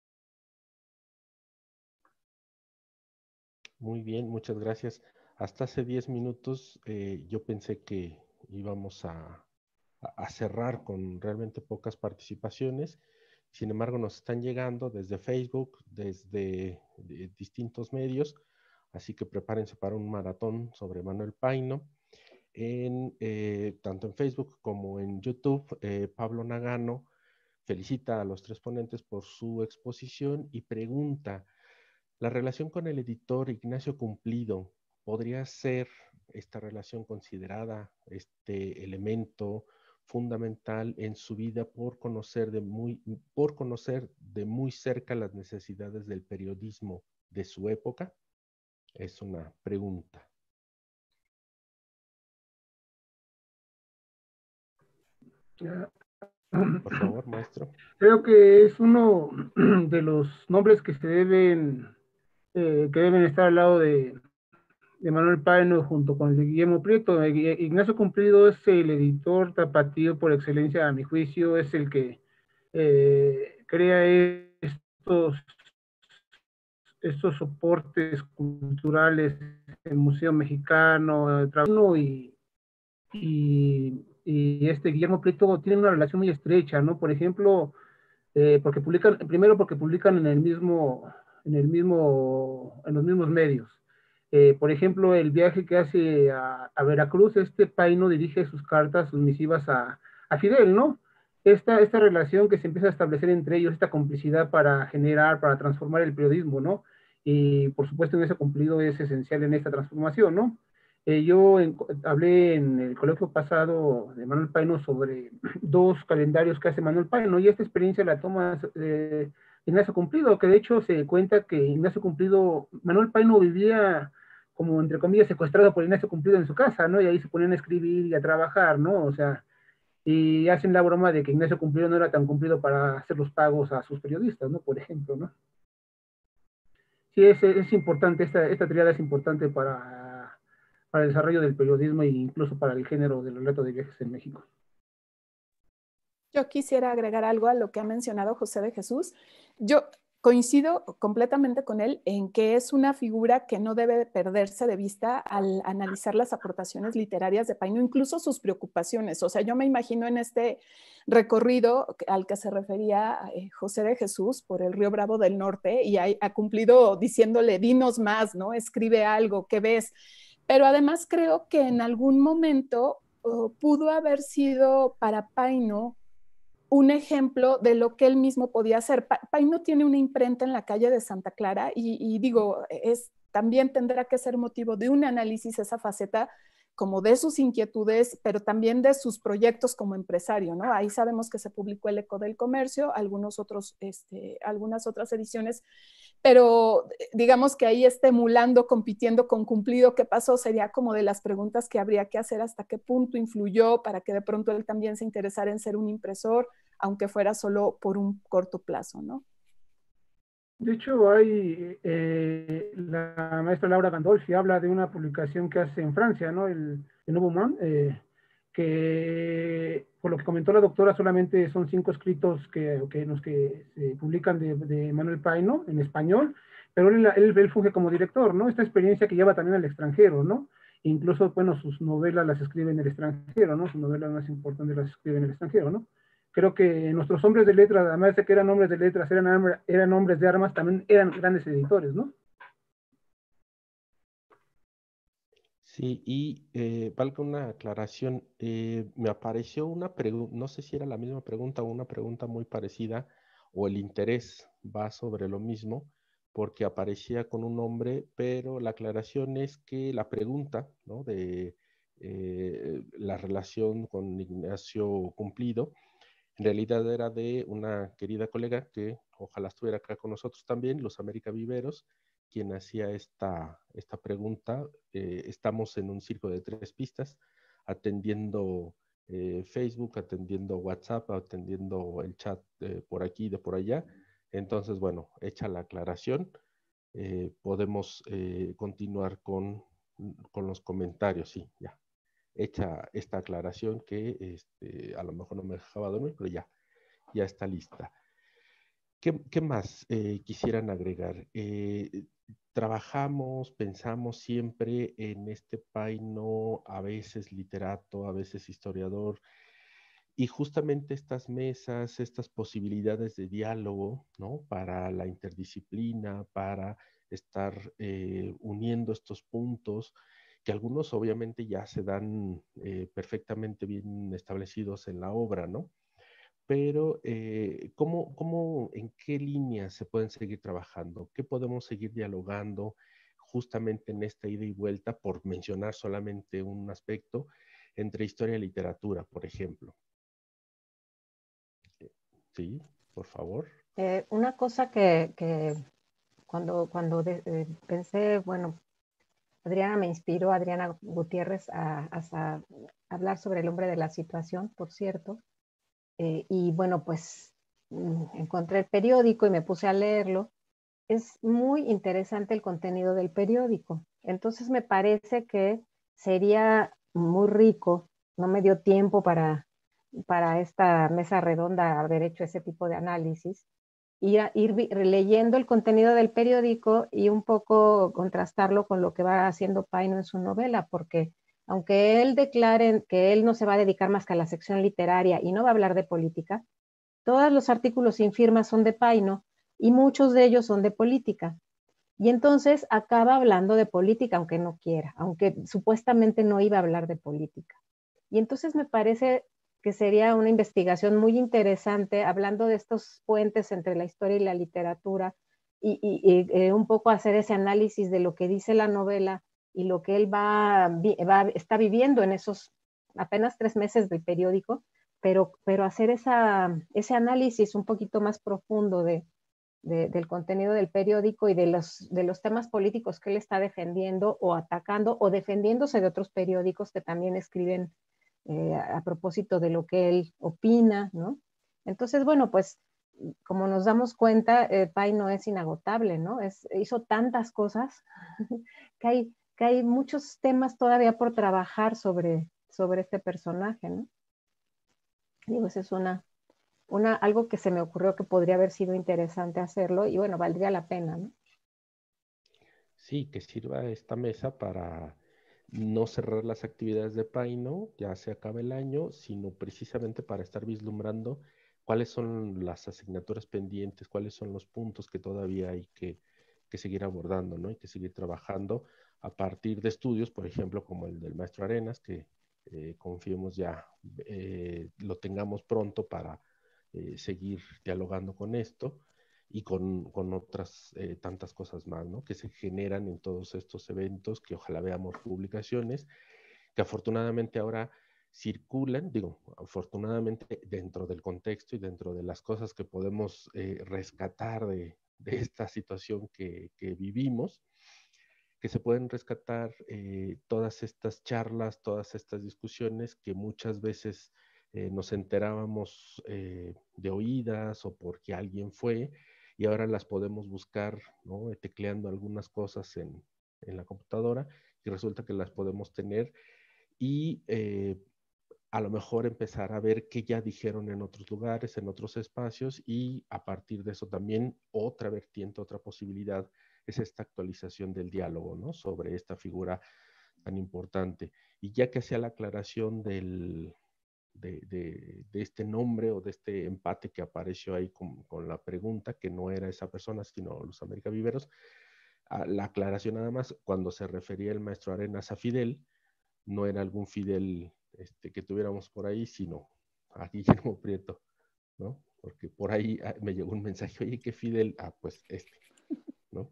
Muy bien, muchas gracias. Hasta hace 10 minutos yo pensé que íbamos a cerrar con realmente pocas participaciones. Sin embargo, nos están llegando desde Facebook, desde distintos medios, así que prepárense para un maratón sobre Manuel Paino. Tanto en Facebook como en YouTube, Pablo Nagano felicita a los tres ponentes por su exposición y pregunta, ¿la relación con el editor Ignacio Cumplido podría ser esta relación considerada este elemento fundamental en su vida por conocer de muy cerca las necesidades del periodismo de su época? Es una pregunta. Por favor, maestro. Creo que es uno de los nombres que deben estar al lado de Manuel Paino junto con el de Guillermo Prieto. Ignacio Cumplido es el editor tapatío por excelencia, a mi juicio, es el que crea estos soportes culturales, el Museo Mexicano, y Guillermo Prieto tienen una relación muy estrecha, ¿no? Por ejemplo, porque publican en los mismos medios. Por ejemplo, el viaje que hace a Veracruz, Paino dirige sus cartas, sus misivas a Fidel, ¿no? Esta relación que se empieza a establecer entre ellos, esta complicidad para transformar el periodismo, ¿no? Y por supuesto, en ese cumplido es esencial en esta transformación, ¿no? Hablé en el coloquio pasado de Manuel Paino sobre 2 calendarios que hace Manuel Paino, y esta experiencia la toma Ignacio Cumplido, que de hecho se cuenta que Manuel Paino vivía como, entre comillas, secuestrado por Ignacio Cumplido en su casa, ¿no? Y ahí se ponían a escribir y a trabajar, ¿no? O sea, y hacen la broma de que Ignacio Cumplido no era tan cumplido para hacer los pagos a sus periodistas, ¿no? Por ejemplo, ¿no? Sí, es importante, esta triada es importante para el desarrollo del periodismo e incluso para el género del relato de viajes en México. Yo quisiera agregar algo a lo que ha mencionado José de Jesús. Yo coincido completamente con él en que es una figura que no debe perderse de vista al analizar las aportaciones literarias de Paino, incluso sus preocupaciones. O sea, yo me imagino en este recorrido al que se refería José de Jesús por el Río Bravo del Norte, y ha cumplido diciéndole, dinos más, ¿no? Escribe algo, ¿qué ves? Pero además creo que en algún momento pudo haber sido para Paino un ejemplo de lo que él mismo podía hacer. Paino tiene una imprenta en la calle de Santa Clara y digo, también tendrá que ser motivo de un análisis esa faceta como de sus inquietudes, pero también de sus proyectos como empresario, ¿no? Ahí sabemos que se publicó El Eco del Comercio, algunas otras ediciones, pero digamos que ahí emulando, compitiendo con Cumplido, ¿qué pasó? Sería como de las preguntas que habría que hacer, hasta qué punto influyó para que de pronto él también se interesara en ser un impresor, aunque fuera solo por un corto plazo, ¿no? De hecho, la maestra Laura Gandolfi habla de una publicación que hace en Francia, ¿no? El Nouveau Monde, que por lo que comentó la doctora, solamente son 5 escritos que se publican de Manuel Paino en español, pero él funge como director, ¿no? Esta experiencia que lleva también al extranjero, ¿no? Incluso, bueno, sus novelas las escribe en el extranjero, ¿no? Sus novelas más importantes las escribe en el extranjero, ¿no? Creo que nuestros hombres de letras, además de que eran hombres de letras, eran hombres de armas, también eran grandes editores, ¿no? Sí, y valga una aclaración, me apareció una pregunta, no sé si era la misma pregunta o una pregunta muy parecida, o el interés va sobre lo mismo, porque aparecía con un nombre, pero la aclaración es que la pregunta, ¿no? De la relación con Ignacio Cumplido, en realidad era de una querida colega que ojalá estuviera acá con nosotros también, Luz América Viveros, quien hacía esta pregunta. Estamos en un circo de 3 pistas, atendiendo Facebook, atendiendo WhatsApp, atendiendo el chat por aquí y de por allá. Entonces, bueno, hecha la aclaración, podemos continuar con los comentarios. Sí, ya. Hecha esta aclaración que a lo mejor no me dejaba dormir, pero ya está lista. ¿Qué más quisieran agregar? Trabajamos, pensamos siempre en Paino, a veces literato, a veces historiador, y justamente estas mesas, estas posibilidades de diálogo, ¿no? Para la interdisciplina, para estar uniendo estos puntos, que algunos obviamente ya se dan perfectamente bien establecidos en la obra, ¿no? Pero, en qué líneas se pueden seguir trabajando? ¿Qué podemos seguir dialogando justamente en esta ida y vuelta, por mencionar solamente un aspecto, entre historia y literatura, por ejemplo? Sí, por favor. Una cosa que cuando pensé, bueno, Adriana Gutiérrez, a hablar sobre el hombre de la situación, por cierto, y bueno, pues encontré el periódico y me puse a leerlo. Es muy interesante el contenido del periódico. Entonces me parece que sería muy rico, no me dio tiempo para esta mesa redonda haber hecho ese tipo de análisis, ir leyendo el contenido del periódico y un poco contrastarlo con lo que va haciendo Paino en su novela, porque aunque él declare que él no se va a dedicar más que a la sección literaria y no va a hablar de política, todos los artículos sin firma son de Paino y muchos de ellos son de política. Y entonces acaba hablando de política, aunque no quiera, aunque supuestamente no iba a hablar de política. Y entonces me parece que sería una investigación muy interesante, hablando de estos puentes entre la historia y la literatura, y un poco hacer ese análisis de lo que dice la novela y lo que él está viviendo en esos apenas 3 meses del periódico, pero hacer ese análisis un poquito más profundo del contenido del periódico y de los temas políticos que él está defendiendo o atacando o defendiéndose de otros periódicos que también escriben a propósito de lo que él opina, ¿no? Entonces, bueno, pues como nos damos cuenta, Paino es inagotable, ¿no? Hizo tantas cosas que hay muchos temas todavía por trabajar sobre este personaje, ¿no? Digo, esa es algo que se me ocurrió que podría haber sido interesante hacerlo y bueno, valdría la pena, ¿no? Sí, que sirva esta mesa para no cerrar las actividades de Paino, ya se acaba el año, sino precisamente para estar vislumbrando cuáles son las asignaturas pendientes, cuáles son los puntos que todavía hay que seguir abordando, ¿no? Hay que seguir trabajando a partir de estudios, por ejemplo, como el del maestro Arenas, que confiemos ya lo tengamos pronto para seguir dialogando con esto y con otras tantas cosas más, ¿no? Que se generan en todos estos eventos, que ojalá veamos publicaciones, que afortunadamente ahora circulan, digo, afortunadamente dentro del contexto y dentro de las cosas que podemos rescatar de esta situación que vivimos, que se pueden rescatar todas estas charlas, todas estas discusiones que muchas veces nos enterábamos de oídas o porque alguien fue, y ahora las podemos buscar, ¿no? Tecleando algunas cosas en la computadora y resulta que las podemos tener y a lo mejor empezar a ver qué ya dijeron en otros lugares, en otros espacios, y a partir de eso también otra vertiente, otra posibilidad es esta actualización del diálogo, ¿no? Sobre esta figura tan importante. Y ya que hacía la aclaración de este nombre o de este empate que apareció ahí con la pregunta, que no era esa persona, sino los América Viveros, la aclaración nada más, cuando se refería el maestro Arenas a Fidel, no era algún Fidel que tuviéramos por ahí, sino a Guillermo Prieto, ¿no? Porque por ahí me llegó un mensaje, oye, ¿qué Fidel? Ah, pues ¿no?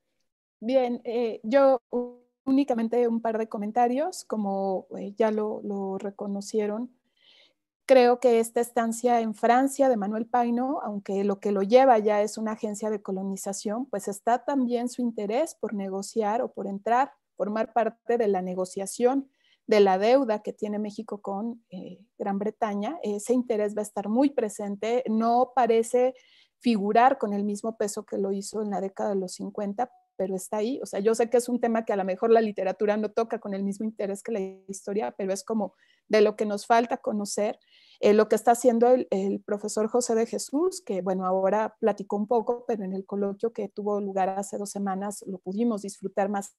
Bien, yo únicamente un par de comentarios, como ya lo reconocieron. Creo que esta estancia en Francia de Manuel Paino, aunque lo que lo lleva ya es una agencia de colonización, pues está también su interés por negociar o por entrar, formar parte de la negociación de la deuda que tiene México con Gran Bretaña. Ese interés va a estar muy presente, no parece figurar con el mismo peso que lo hizo en la década de los 50, pero está ahí. O sea, yo sé que es un tema que a lo mejor la literatura no toca con el mismo interés que la historia, pero es como de lo que nos falta conocer. Lo que está haciendo el profesor José de Jesús, que bueno, ahora platicó un poco, pero en el coloquio que tuvo lugar hace 2 semanas lo pudimos disfrutar más.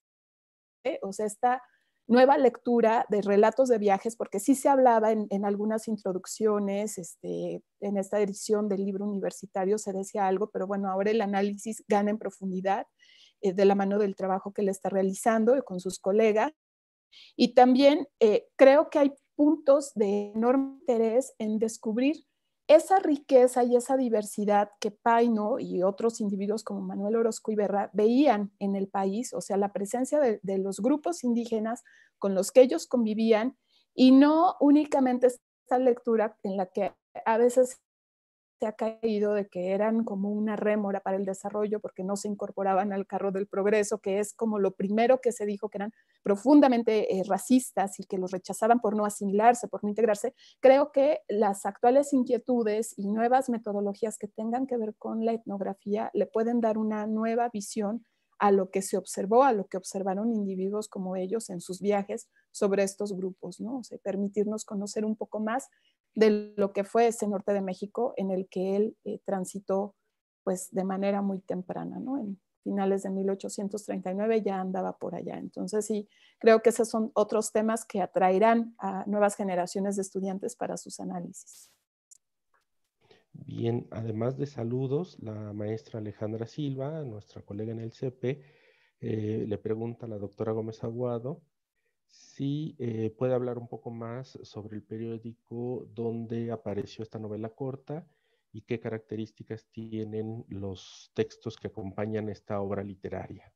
O sea, esta nueva lectura de relatos de viajes, porque sí se hablaba en algunas introducciones, en esta edición del libro universitario se decía algo, pero bueno, ahora el análisis gana en profundidad de la mano del trabajo que él está realizando con sus colegas. Y también creo que hay puntos de enorme interés en descubrir esa riqueza y esa diversidad que Paino y otros individuos como Manuel Orozco Iberra veían en el país, o sea, la presencia de los grupos indígenas con los que ellos convivían, y no únicamente esta lectura en la que a veces se ha caído de que eran como una rémora para el desarrollo porque no se incorporaban al carro del progreso, que es como lo primero que se dijo, que eran profundamente racistas y que los rechazaban por no asimilarse, por no integrarse. Creo que las actuales inquietudes y nuevas metodologías que tengan que ver con la etnografía le pueden dar una nueva visión a lo que se observó, a lo que observaron individuos como ellos en sus viajes sobre estos grupos, ¿no? O sea, permitirnos conocer un poco más de lo que fue ese norte de México en el que él transitó pues de manera muy temprana, ¿no? En finales de 1839 ya andaba por allá. Entonces sí, creo que esos son otros temas que atraerán a nuevas generaciones de estudiantes para sus análisis. Bien, además de saludos, la maestra Alejandra Silva, nuestra colega en el CP, le pregunta a la doctora Gómez Aguado si puede hablar un poco más sobre el periódico donde apareció esta novela corta y qué características tienen los textos que acompañan esta obra literaria.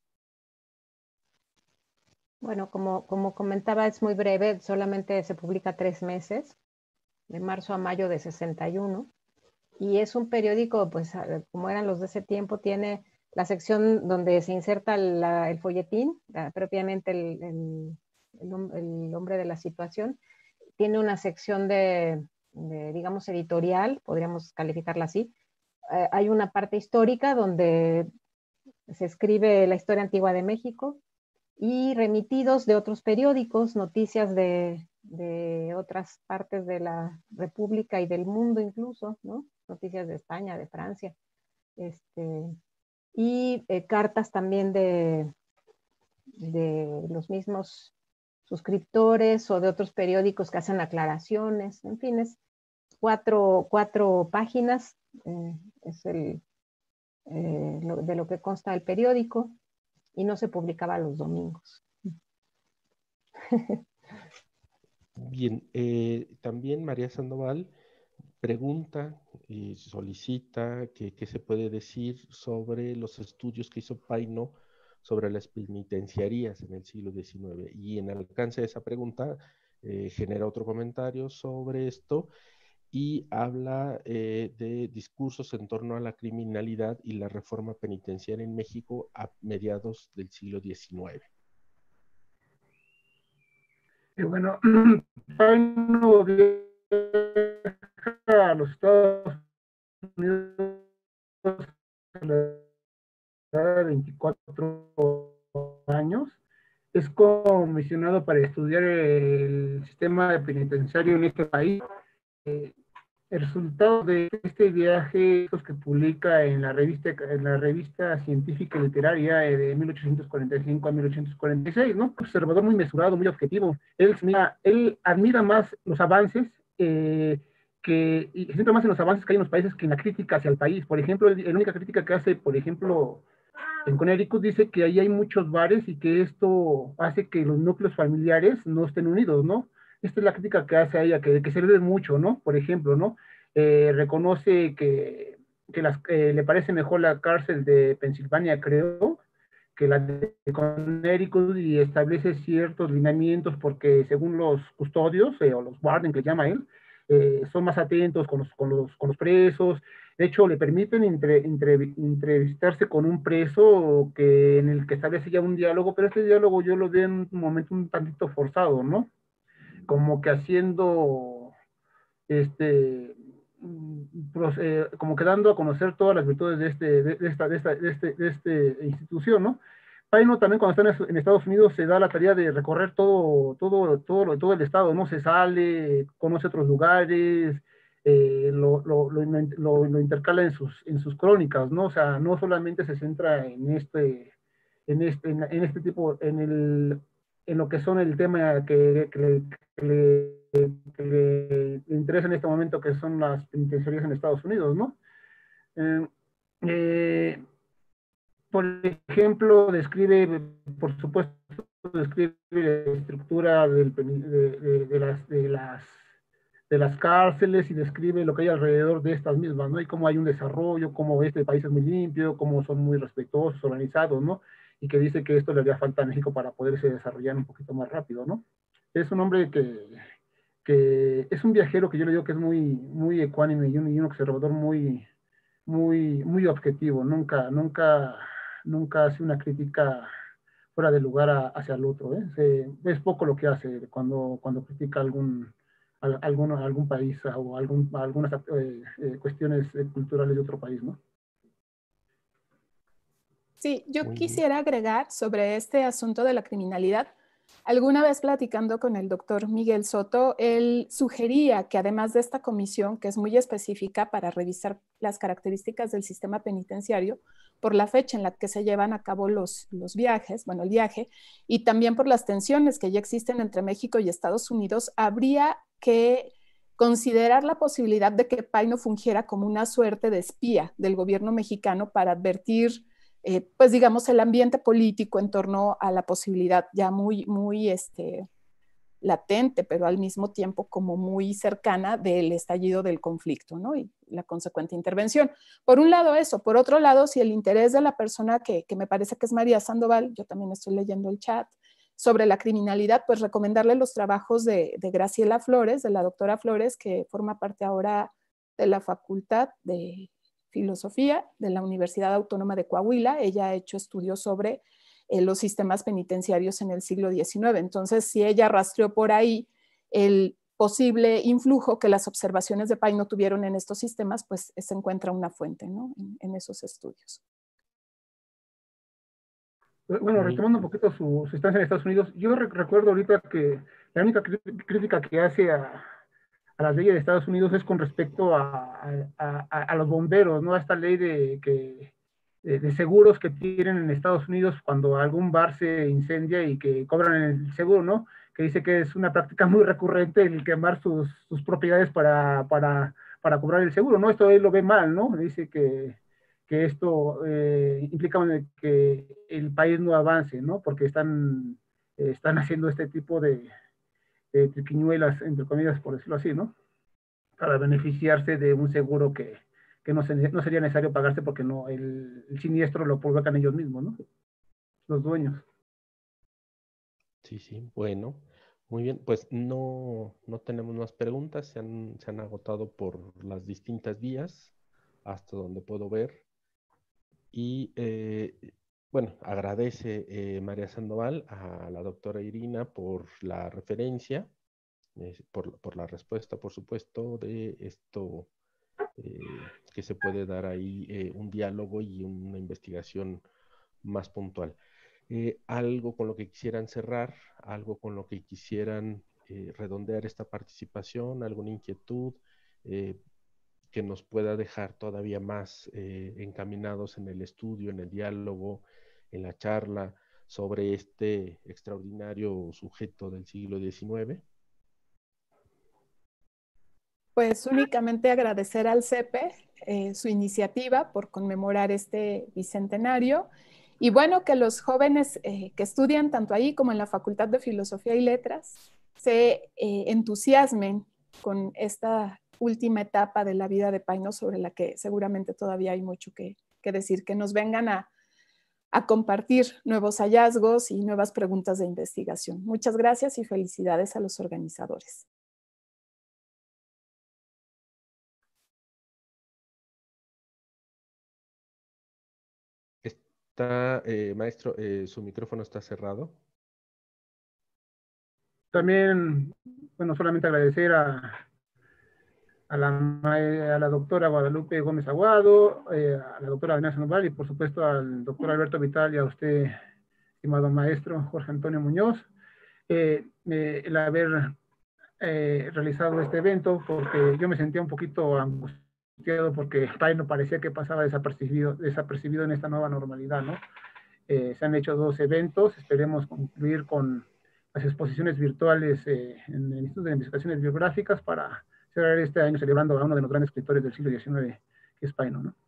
Bueno, como comentaba, es muy breve, solamente se publica 3 meses, de marzo a mayo de 61, y es un periódico, pues como eran los de ese tiempo, tiene la sección donde se inserta el folletín, propiamente el hombre de la situación, tiene una sección digamos, editorial, podríamos calificarla así. Hay una parte histórica donde se escribe la historia antigua de México y remitidos de otros periódicos, noticias de otras partes de la República y del mundo incluso, ¿no? Noticias de España, de Francia, y cartas también de los mismos suscriptores o de otros periódicos que hacen aclaraciones, en fin, es cuatro páginas, es de lo que consta el periódico, y no se publicaba los domingos. Bien, también María Sandoval pregunta y solicita qué se puede decir sobre los estudios que hizo Paino sobre las penitenciarías en el siglo XIX. Y en alcance de esa pregunta genera otro comentario sobre esto y habla de discursos en torno a la criminalidad y la reforma penitenciaria en México a mediados del siglo XIX. Bueno, Paino viaja a los Estados Unidos a la edad de 24 años. Es comisionado para estudiar el sistema penitenciario en este país. El resultado de este viaje, los que publica en la revista científica y literaria de 1845 a 1846, ¿no? Observador muy mesurado, muy objetivo. Él admira más los avances y se centra más en los avances que hay en los países que en la crítica hacia el país. Por ejemplo, la única crítica que hace, por ejemplo, en Connecticut, dice que ahí hay muchos bares y que esto hace que los núcleos familiares no estén unidos, ¿no? Esta es la crítica que hace a ella, que se ve mucho, ¿no? Por ejemplo, ¿no? Reconoce que le parece mejor la cárcel de Pensilvania, creo, que la de Connecticut, y establece ciertos lineamientos porque según los custodios, o los warden que llama él, son más atentos con los presos. De hecho, le permiten entrevistarse con un preso en el que establece ya un diálogo, pero este diálogo yo lo veo en un momento un tantito forzado, ¿no? Como que haciendo, como que dando a conocer todas las virtudes de esta institución, ¿no? Paino también cuando está en Estados Unidos se da la tarea de recorrer todo el estado, ¿no? Se sale, conoce otros lugares, lo intercala en sus crónicas, ¿no? O sea, no solamente se centra en este tipo, en lo que son el tema que le interesa en este momento, que son las penitenciarías en Estados Unidos, ¿no? Por ejemplo, por supuesto, describe la estructura de las cárceles y describe lo que hay alrededor de estas mismas, ¿no? Y cómo hay un desarrollo, cómo este país es muy limpio, cómo son muy respetuosos, organizados, ¿no? Y que dice que esto le haría falta a México para poderse desarrollar un poquito más rápido, ¿no? Es un hombre que es un viajero que yo le digo que es muy ecuánime y un observador muy objetivo. Nunca hace una crítica fuera de lugar hacia el otro, ¿eh? Es poco lo que hace cuando critica algún país o algunas cuestiones culturales de otro país, ¿no? Sí, yo quisiera agregar sobre este asunto de la criminalidad Alguna vez platicando con el doctor Miguel Soto, él sugería que además de esta comisión, que es muy específica para revisar las características del sistema penitenciario, por la fecha en la que se llevan a cabo los viajes, bueno, el viaje, y también por las tensiones que ya existen entre México y Estados Unidos, habría que considerar la posibilidad de que Paino fungiera como una suerte de espía del gobierno mexicano para advertir pues digamos, el ambiente político en torno a la posibilidad ya muy latente, pero al mismo tiempo como muy cercana del estallido del conflicto, ¿no? Y la consecuente intervención. Por un lado eso, por otro lado, si el interés de la persona que me parece que es María Sandoval, yo también estoy leyendo el chat, sobre la criminalidad, pues recomendarle los trabajos de Graciela Flores, de la doctora Flores, que forma parte ahora de la Facultad de Filosofía de la Universidad Autónoma de Coahuila. Ella ha hecho estudios sobre los sistemas penitenciarios en el siglo XIX. Entonces, si ella rastreó por ahí el posible influjo que las observaciones de Paino tuvieron en estos sistemas, pues se encuentra una fuente, ¿no? en esos estudios. Bueno, retomando un poquito su estancia en Estados Unidos, yo recuerdo ahorita que la única crítica que hace a las leyes de Estados Unidos es con respecto a los bomberos, ¿no? A esta ley de seguros que tienen en Estados Unidos cuando algún bar se incendia y que cobran el seguro, ¿no? Que dice que es una práctica muy recurrente el quemar sus propiedades para cobrar el seguro, ¿no? Esto él lo ve mal, ¿no? Dice que esto implica que el país no avance, ¿no? Porque están haciendo este tipo de triquiñuelas, entre comillas, por decirlo así, ¿no? Para beneficiarse de un seguro que no sería necesario pagarse porque no, el siniestro lo provocan ellos mismos, ¿no? Los dueños. Sí, sí, bueno, muy bien, pues no tenemos más preguntas, se han agotado por las distintas vías, hasta donde puedo ver. Y bueno, agradece María Sandoval a la doctora Irina por la referencia, por la respuesta, por supuesto, de esto que se puede dar ahí un diálogo y una investigación más puntual. Algo con lo que quisieran cerrar, algo con lo que quisieran redondear esta participación, alguna inquietud que nos pueda dejar todavía más encaminados en el estudio, en el diálogo, en la charla sobre este extraordinario sujeto del siglo XIX. Pues únicamente agradecer al CEPE su iniciativa por conmemorar este bicentenario y bueno, que los jóvenes que estudian tanto ahí como en la Facultad de Filosofía y Letras se entusiasmen con esta última etapa de la vida de Paino, sobre la que seguramente todavía hay mucho que decir, que nos vengan a compartir nuevos hallazgos y nuevas preguntas de investigación. Muchas gracias y felicidades a los organizadores. Maestro, su micrófono está cerrado. También, bueno, solamente agradecer a la doctora Guadalupe Gómez Aguado, a la doctora Adriana Sandoval y por supuesto al doctor Alberto Vital y a usted, estimado maestro Jorge Antonio Muñoz, el haber realizado este evento, porque yo me sentía un poquito angustiado porque Paino parecía que pasaba desapercibido en esta nueva normalidad, ¿no? Se han hecho 2 eventos, esperemos concluir con las exposiciones virtuales en el Instituto de Investigaciones Biográficas para cerrar este año celebrando a uno de los grandes escritores del siglo XIX, que es Paino, ¿no?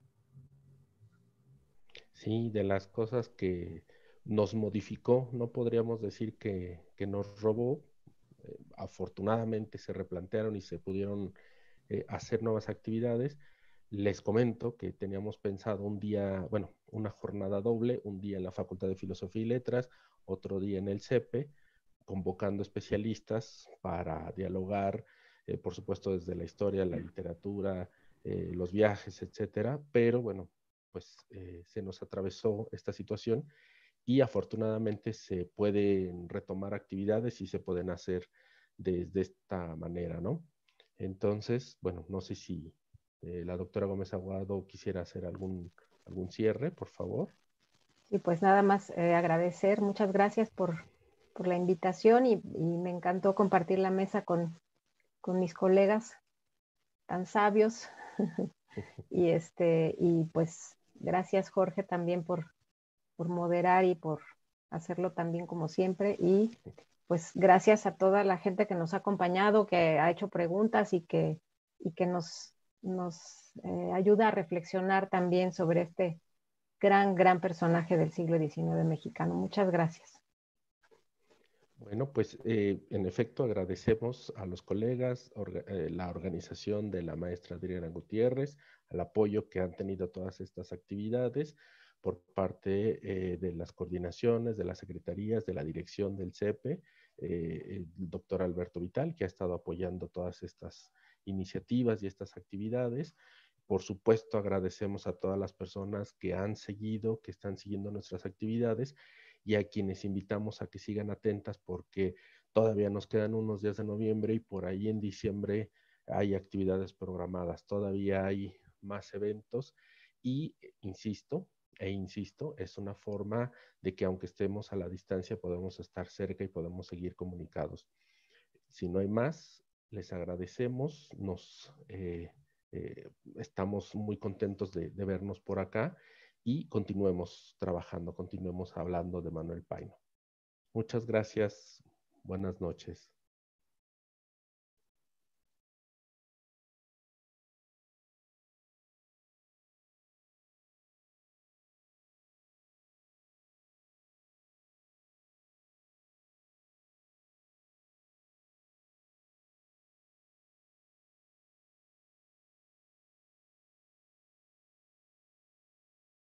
Sí, de las cosas que nos modificó, no podríamos decir que nos robó. Afortunadamente se replantearon y se pudieron hacer nuevas actividades. Les comento que teníamos pensado un día, bueno, una jornada doble, un día en la Facultad de Filosofía y Letras, otro día en el CEPE, convocando especialistas para dialogar, por supuesto, desde la historia, la literatura, los viajes, etcétera. Pero bueno, pues se nos atravesó esta situación y afortunadamente se pueden retomar actividades y se pueden hacer desde esta manera, ¿no? Entonces, bueno, no sé si la doctora Gómez Aguado quisiera hacer algún cierre, por favor. Y pues nada más agradecer, muchas gracias por la invitación y me encantó compartir la mesa con mis colegas tan sabios. Y pues gracias, Jorge, también por moderar y por hacerlo también como siempre. Y pues gracias a toda la gente que nos ha acompañado, que ha hecho preguntas y que nos ayuda a reflexionar también sobre este gran personaje del siglo XIX mexicano. Muchas gracias. Bueno, pues en efecto agradecemos a los colegas, la organización de la maestra Adriana Gutiérrez, al apoyo que han tenido todas estas actividades por parte de las coordinaciones, de las secretarías, de la dirección del CEPE, el doctor Alberto Vital, que ha estado apoyando todas estas iniciativas y estas actividades. Por supuesto, agradecemos a todas las personas que han seguido, que están siguiendo nuestras actividades y a quienes invitamos a que sigan atentas porque todavía nos quedan unos días de noviembre y por ahí en diciembre hay actividades programadas, todavía hay más eventos y insisto, es una forma de que aunque estemos a la distancia podemos estar cerca y podemos seguir comunicados. Si no hay más, les agradecemos, estamos muy contentos de vernos por acá y continuemos trabajando, continuemos hablando de Manuel Paino. Muchas gracias, buenas noches.